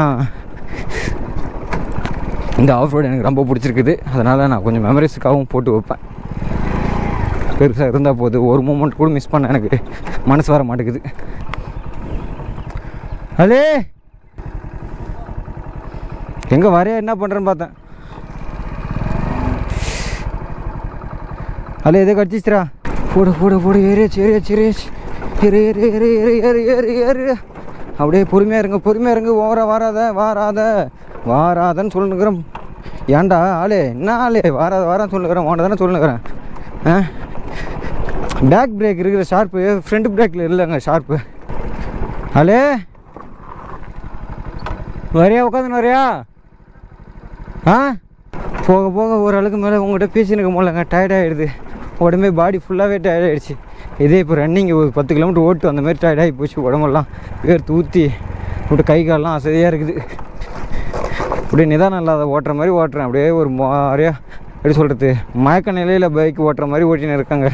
இந்த ஆஃப் ரோடு எனக்கு ரொம்ப பிடிச்சிருக்குது. அதனால் நான் கொஞ்சம் மெமரிஸுக்காகவும் போட்டு வைப்பேன். பெருசாக இருந்தால் போது ஒரு மூமெண்ட் கூட மிஸ் பண்ண எனக்கு மனசு வர மாட்டேங்குது. அலே எங்கே வரையா என்ன பண்ணுறேன்னு பார்த்தேன். அலே எதோ கடிச்சிச்சுரா. போடு போடு போடு. ஏறியாச்சு ஏறியாச்சு ஏறியாச்சு. ஏறு ஏறு ஏறு ஏறு ஏறு ஏறு ஏறு. அப்படியே பொறுமையாக இருங்க பொறுமையாக இருங்க. வாராதன்னு சொல்லுங்கிறேன். ஏன்டா ஆளே என்ன ஆளே வாரான்னு சொல்லுங்கிறேன். ஓன தானே சொல்லுங்கிறேன். பேக் பிரேக் இருக்கிற ஷார்ப்பு ஃப்ரண்ட் பிரேக்கில் இல்லைங்க ஷார்ப்பு. ஆளே வரையா உட்காந்துன்னு வரையா? போக போக ஓரளவுக்கு மேலே உங்கள்கிட்ட பேசினுக்க முடியலங்க. டயர்டாகிடுது உடம்பே. பாடி ஃபுல்லாகவே டயர்டாகிடுச்சு. இதே இப்போ ரன்னிங் ஒரு 10 கிலோமீட்டர் ஓட்டு அந்த மாதிரி டயர்டாகி போச்சு. உடம்பெல்லாம் வேர் தூத்தி இப்படி கை காலெலாம் அசதியாக இருக்குது. அப்படியே நிதானம் இல்லாத ஓட்டுற மாதிரி ஓட்டுறேன். அப்படியே ஒரு மாதிரியா எப்படி சொல்கிறது, மயக்க நிலையில் பைக் ஓட்டுற மாதிரி ஓட்டின்னு இருக்காங்க.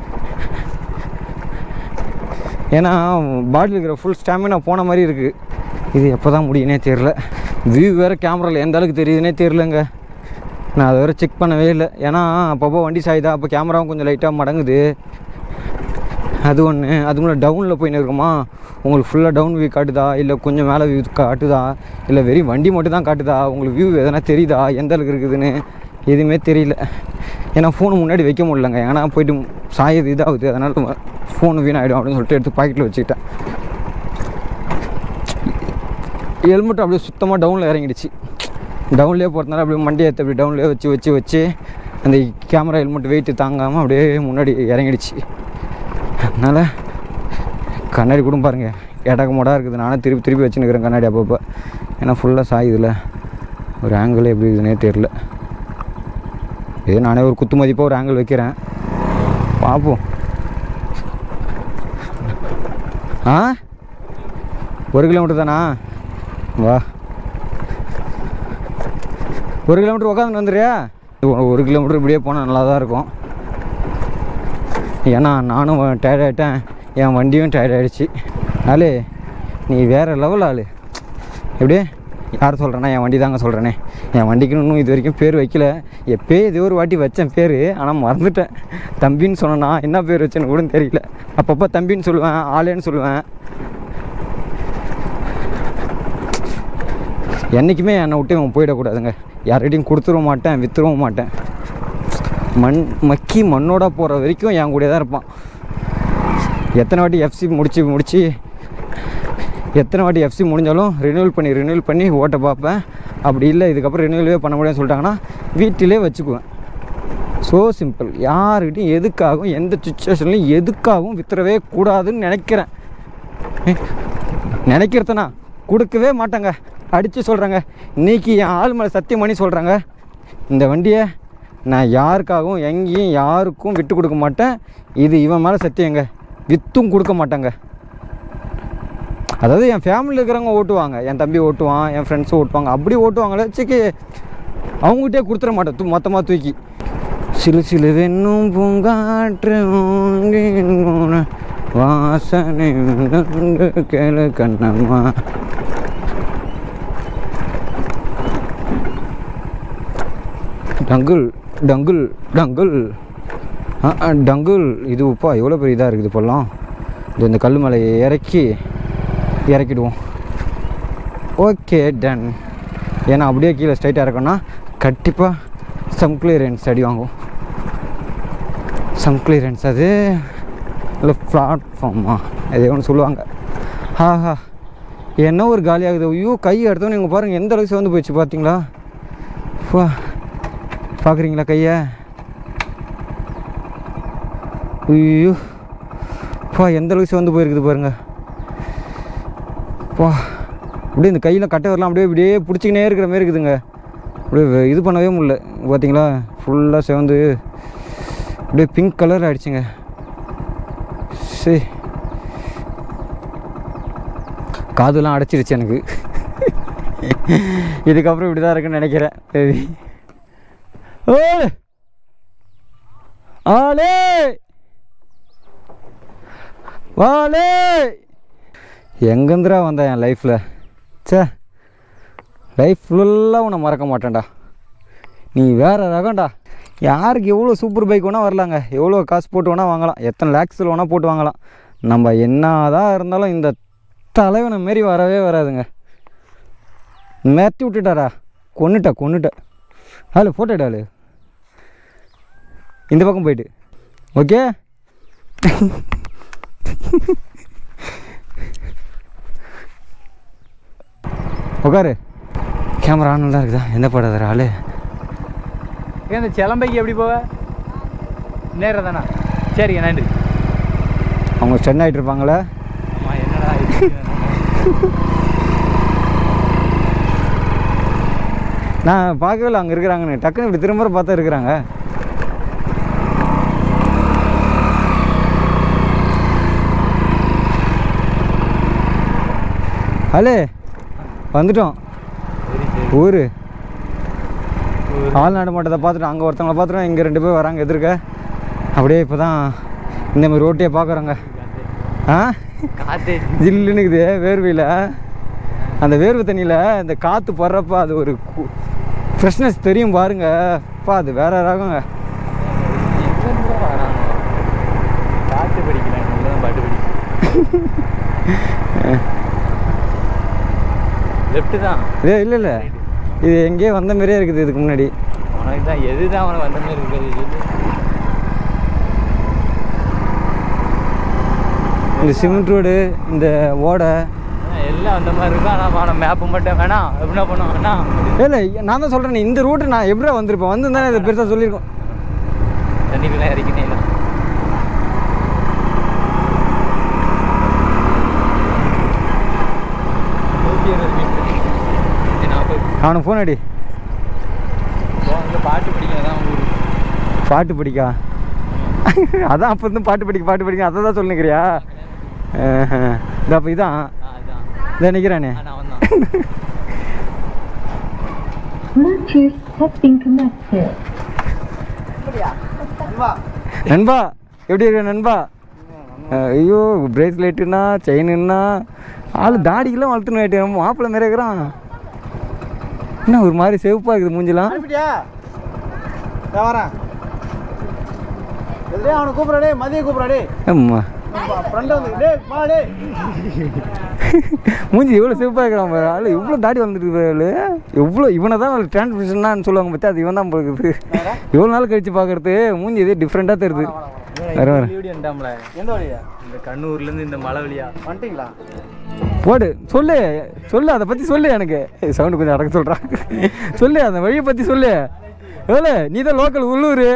ஏன்னா பாடியில் இருக்கிற ஃபுல் ஸ்டாமினா போன மாதிரி இருக்குது. இது எப்போ தான் முடியுனே தெரில. வியூ வேறு கேமராவில் எந்த அளவுக்கு தெரியுதுன்னே தெரிலங்க. நான் அதை வேறு செக் பண்ணவே இல்லை. ஏன்னா அப்பப்போ வண்டி சாயுதா, அப்போ கேமராவும் கொஞ்சம் லைட்டாக மடங்குது. அது ஒன்று. அதுக்குள்ளே டவுனில் போயின்னு இருக்குமா, உங்களுக்கு ஃபுல்லாக டவுன் வியூ காட்டுதா, இல்லை கொஞ்சம் மேலே வியூ காட்டுதா, இல்லை வெறும் வண்டி மட்டும் தான் காட்டுதா, உங்களுக்கு வியூ எதனா தெரியுதா எந்த அளவுக்கு இருக்குதுன்னு எதுவுமே தெரியல. ஏன்னா ஃபோனு முன்னாடி வைக்க முடியலங்க. ஏன்னா போய்ட்டு சாயுது இதாகுது. அதனால் ஃபோனு வீணாகிடும் அப்படின்னு சொல்லிட்டு எடுத்து பாக்கெட்டில் வச்சுக்கிட்டேன். ஹெல்மெட் அப்படியே சுத்தமாக டவுனில் இறங்கிடுச்சு. டவுன்லேயே போகிறதுனால அப்படியே மண்டியை ஏற்ற அப்படி டவுன்லேயே வச்சு அந்த கேமரா ஹெல்மெட் வெயிட்டு தாங்காமல் அப்படியே முன்னாடி இறங்கிடுச்சு. அதனால் கண்ணாடி கூட பாருங்கள் இடக்கமோடாக இருக்குது. நானே திருப்பி வச்சுன்னுக்கிறேன் கண்ணாடி அப்பப்போ. ஏன்னா ஃபுல்லாக சாயுதில்ல, ஒரு ஆங்கிள் எப்படி இருக்குதுன்னே தெரில. இதே நானே ஒரு குத்து மதிப்பாக ஒரு ஆங்கிள் வைக்கிறேன், பார்ப்போம். 1 கிலோமீட்டர் தானா? வா, 1 கிலோமீட்டர் உட்காந்து வந்துடுறியா? 1 கிலோமீட்டர் இப்படியே போனால் நல்லா தான் இருக்கும். ஏன்னா நானும் டயர்ட் ஆகிட்டேன், என் வண்டியும் டயர்ட் ஆகிடுச்சு. ஆளு நீ வேறு லெவல் ஆள். எப்படியே யார் சொல்கிறேன்னா என் வண்டி தாங்க சொல்கிறேனே. என் வண்டிக்குன்னு இன்னும் இது வரைக்கும் பேர் வைக்கல. எப்போயே இது ஒரு வாட்டி வச்சேன் பேர், ஆனால் மறந்துட்டேன். தம்பின்னு சொன்னேன்னா என்ன பேர் வச்சேன்னு கூட தெரியல. அப்பப்போ தம்பின்னு சொல்லுவேன், ஆளேன்னு சொல்லுவேன். என்றைக்குமே என்னை விட்டு இவன் போயிடக்கூடாதுங்க. யார்கிட்டையும் கொடுத்துடவும் மாட்டேன், விற்றுடவும் மாட்டேன். மண்ணோட போகிற வரைக்கும் என் கூட தான் இருப்பான். எத்தனை வாட்டி எஃப்சி முடித்து எத்தனை வாட்டி எஃப்சி முடிஞ்சாலும் ரினியூவல் பண்ணி ஓட்ட பார்ப்பேன். அப்படி இல்லை இதுக்கப்புறம் ரினியூவலே பண்ண முடியாதுன்னு சொல்லிட்டாங்கன்னா வீட்டிலே வச்சுக்குவேன். So simple. யாருக்கிட்டையும் எதுக்காகவும் எந்த சுச்சுவேஷன்லையும் எதுக்காகவும் வித்துறவே கூடாதுன்னு நினைக்கிறதுனா கொடுக்கவே மாட்டேங்க. அடித்து சொல்கிறேங்க, இன்றைக்கி என் ஆள் மேலே சத்தியம் பண்ணி சொல்கிறேங்க, இந்த வண்டியை நான் யாருக்காகவும் எங்கேயும் யாருக்கும் விட்டு கொடுக்க மாட்டேன். இது இவன் மேலே சத்தியங்க, விற்றும் கொடுக்க மாட்டேங்க. அதாவது என் ஃபேமிலியில் இருக்கிறவங்க ஓட்டுவாங்க, என் தம்பி ஓட்டுவான், என் ஃப்ரெண்ட்ஸும் ஓட்டுவாங்க. அப்படி ஓட்டுவாங்களே வச்சுக்கு அவங்ககிட்டே கொடுத்துட மாட்டேன் மொத்தமாக தூக்கி. சிலு வெண்ணும் பூங்காற்று வாசனை கேளு கண்ணம்மா. டங்குல் டங்குல் டங்குல் டங்குல். இது உப்பா எவ்வளோ பெரிய இதாக இருக்குது இப்போல்லாம். இது இந்த கல் மலையை இறக்கிடுவோம். Okay done. ஏன்னா அப்படியே கீழே ஸ்ட்ரைட்டாக இருக்கோன்னா கண்டிப்பாக சம் கிளியரன்ஸ் அடி வாங்கும். சம் கிளியரன்ஸ் அது இல்லை பிளாட்ஃபார்மா எதோ ஒன்று சொல்லுவாங்க. ஹாஹா என்ன ஒரு காலியாகுது. ஐயோ கை எடுத்தோன்னு இங்கே பாருங்கள் எந்த அளவுக்கு சிவந்து போயிடுச்சு பார்த்தீங்களா? பார்க்குறீங்களா கையை? ஐயோ எந்த அளவுக்கு சிவந்து போயிருக்குது பாருங்க. அப்படியே இந்த கையில் கட்டை வரலாம் அப்படியே பிடிச்சிக்கினே இருக்கிற மாதிரி இருக்குதுங்க. அப்படியே இது பண்ணவே முடியல பார்த்தீங்களா? ஃபுல்லாக சிவந்து அப்படியே பிங்க் கலர் ஆகிடுச்சுங்க. சரி காதுலாம் அடைச்சிருச்சு எனக்கு. இதுக்கப்புறம் இப்படி தான் இருக்குன்னு நினைக்கிறேன். சரி ஆளே வாலே எங்கேருந்துடா வந்தேன் என் லைஃப்பில். சே லைஃப் ஃபுல்லாக உன்னை மறக்க மாட்டேன்டா. நீ வேறு ரகம்டா. யாருக்கு எவ்வளோ சூப்பர் பைக் வேணால் வரலாங்க, எவ்வளோ காசு போட்டு வேணால் வாங்கலாம், எத்தனை லேக்ஸில் வேணால் போட்டு வாங்கலாம். நம்ம என்ன தான் இருந்தாலும் இந்த தலைவனை மாரி வரவே வராதுங்க. மிரட்டி விட்டுட்டாரா, கொன்னுட்ட ஆளு போட்டாடு இந்த பக்கம் போயிட்டு. ஓகே உட்காரு. கேமரா ஆன் தான் இருக்குதா? எந்த படாத ஆளு? இந்த சிலம்பைக்கு எப்படி போவ? நேரம் தானா? சரிங்க நன்றி. அவங்க ஸ்டன் ஆகிட்டு இருப்பாங்களே. ஆமாம் என்னடா நான் பார்க்கவே இல்லை அங்கே இருக்கிறாங்கன்னு. டக்குன்னு இப்படி திரும்ப பார்த்தா இருக்கிறாங்க. ஹலோ வந்துட்டோம். ஊர் ஆள் நடமாட்டத்தை பார்த்துட்டோம். அங்கே ஒருத்தவங்களை பார்த்துட்டோம், இங்கே 2 பேர் வராங்க எதிர்க்க. அப்படியே இப்போ தான் இந்த மாதிரி ரோட்டையே பார்க்குறோங்க. ஜில்லுன்னு இருக்குது வேர்வையில். அந்த வேர்வை தண்ணியில் இந்த காற்று படுறப்ப அது ஒரு ஃப்ரெஷ்னஸ் தெரியும் பாருங்க. அப்பா அது வேற ராகங்க. பாட்டு படிக்கிறேன், பாட்டு படிக்கிறேன். லெஃப்ட்டு தான். இல்லை இது எங்கேயோ வந்த மாதிரியே இருக்குது இதுக்கு முன்னாடி. உனக்கு தான் எது தான் உனக்கு வந்த மாதிரி இருக்குது. இந்த சிமெண்ட் ரோடு, இந்த ஓடை எல்லாம் அந்த மாதிரி இருக்கும். ஆனால் நான் மேப்பு மட்டும் வேணாம் எப்படின்னா பண்ணுவோம் வேணா. இல்லை நான் தான் சொல்கிறேன், இந்த ரூட்டு நான் எப்படியா வந்திருப்பேன், வந்து தானே இது பெருசாக சொல்லியிருக்கோம். தண்ணிக்குள்ளே இறக்கினேன். அவனுக்கு ஃபோன் அடி. பாட்டு படிக்கிறதான் பாட்டு படிக்கா? அதான் அப்போ இருந்து பாட்டு படிக்க அதை தான் சொல்லிக்கிறியா? இந்த அப்போ இதான் இதை நிற்கிறானே. நண்பா எப்படி இருக்க நண்பா? ஐயோ பிரேஸ்லெட்டுன்னா செயினுன்னா ஆள் தாடிக்கெல்லாம் வளர்த்துன்னு ஆகிட்டு நம்ம மாப்பிள்ளை மாரி இருக்கிறான். என்ன ஒரு மாதிரி செவப்பாக இருக்குது மூஞ்சிலாம். அவனை கூப்பிடாடே, மதியம் கூப்பிடாடே. ஆமா மூஞ்சி எவ்வளோ சிவப்பாக இருக்கிறான் பாரு. ஆள் எவ்வளோ தாடி வந்துருக்கு. எவ்வளோ இவனை தான் டிரான்ஸ்மிஷன் சொல்லுவாங்க பற்றி, அது இவன் தான் போகுது. எவ்வளோ நாள் கழிச்சு பார்க்கறது மூஞ்சி எதே டிஃப்ரெண்ட்டாக தெரியுது. இந்த கண்ணூர்லேருந்து இந்த மலை வழியா வந்துட்டீங்களா? போடு சொல்லு அதை பற்றி சொல்லு. எனக்கு சவுண்டு கொஞ்சம் அடக்க சொல்கிறான். சொல்லு அந்த வழியை பற்றி சொல்லு. எவ்வளோ நீ தான் லோக்கல் உள்ளூர்.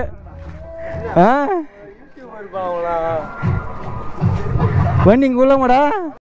வண்டிங்க உள்ளமாடா.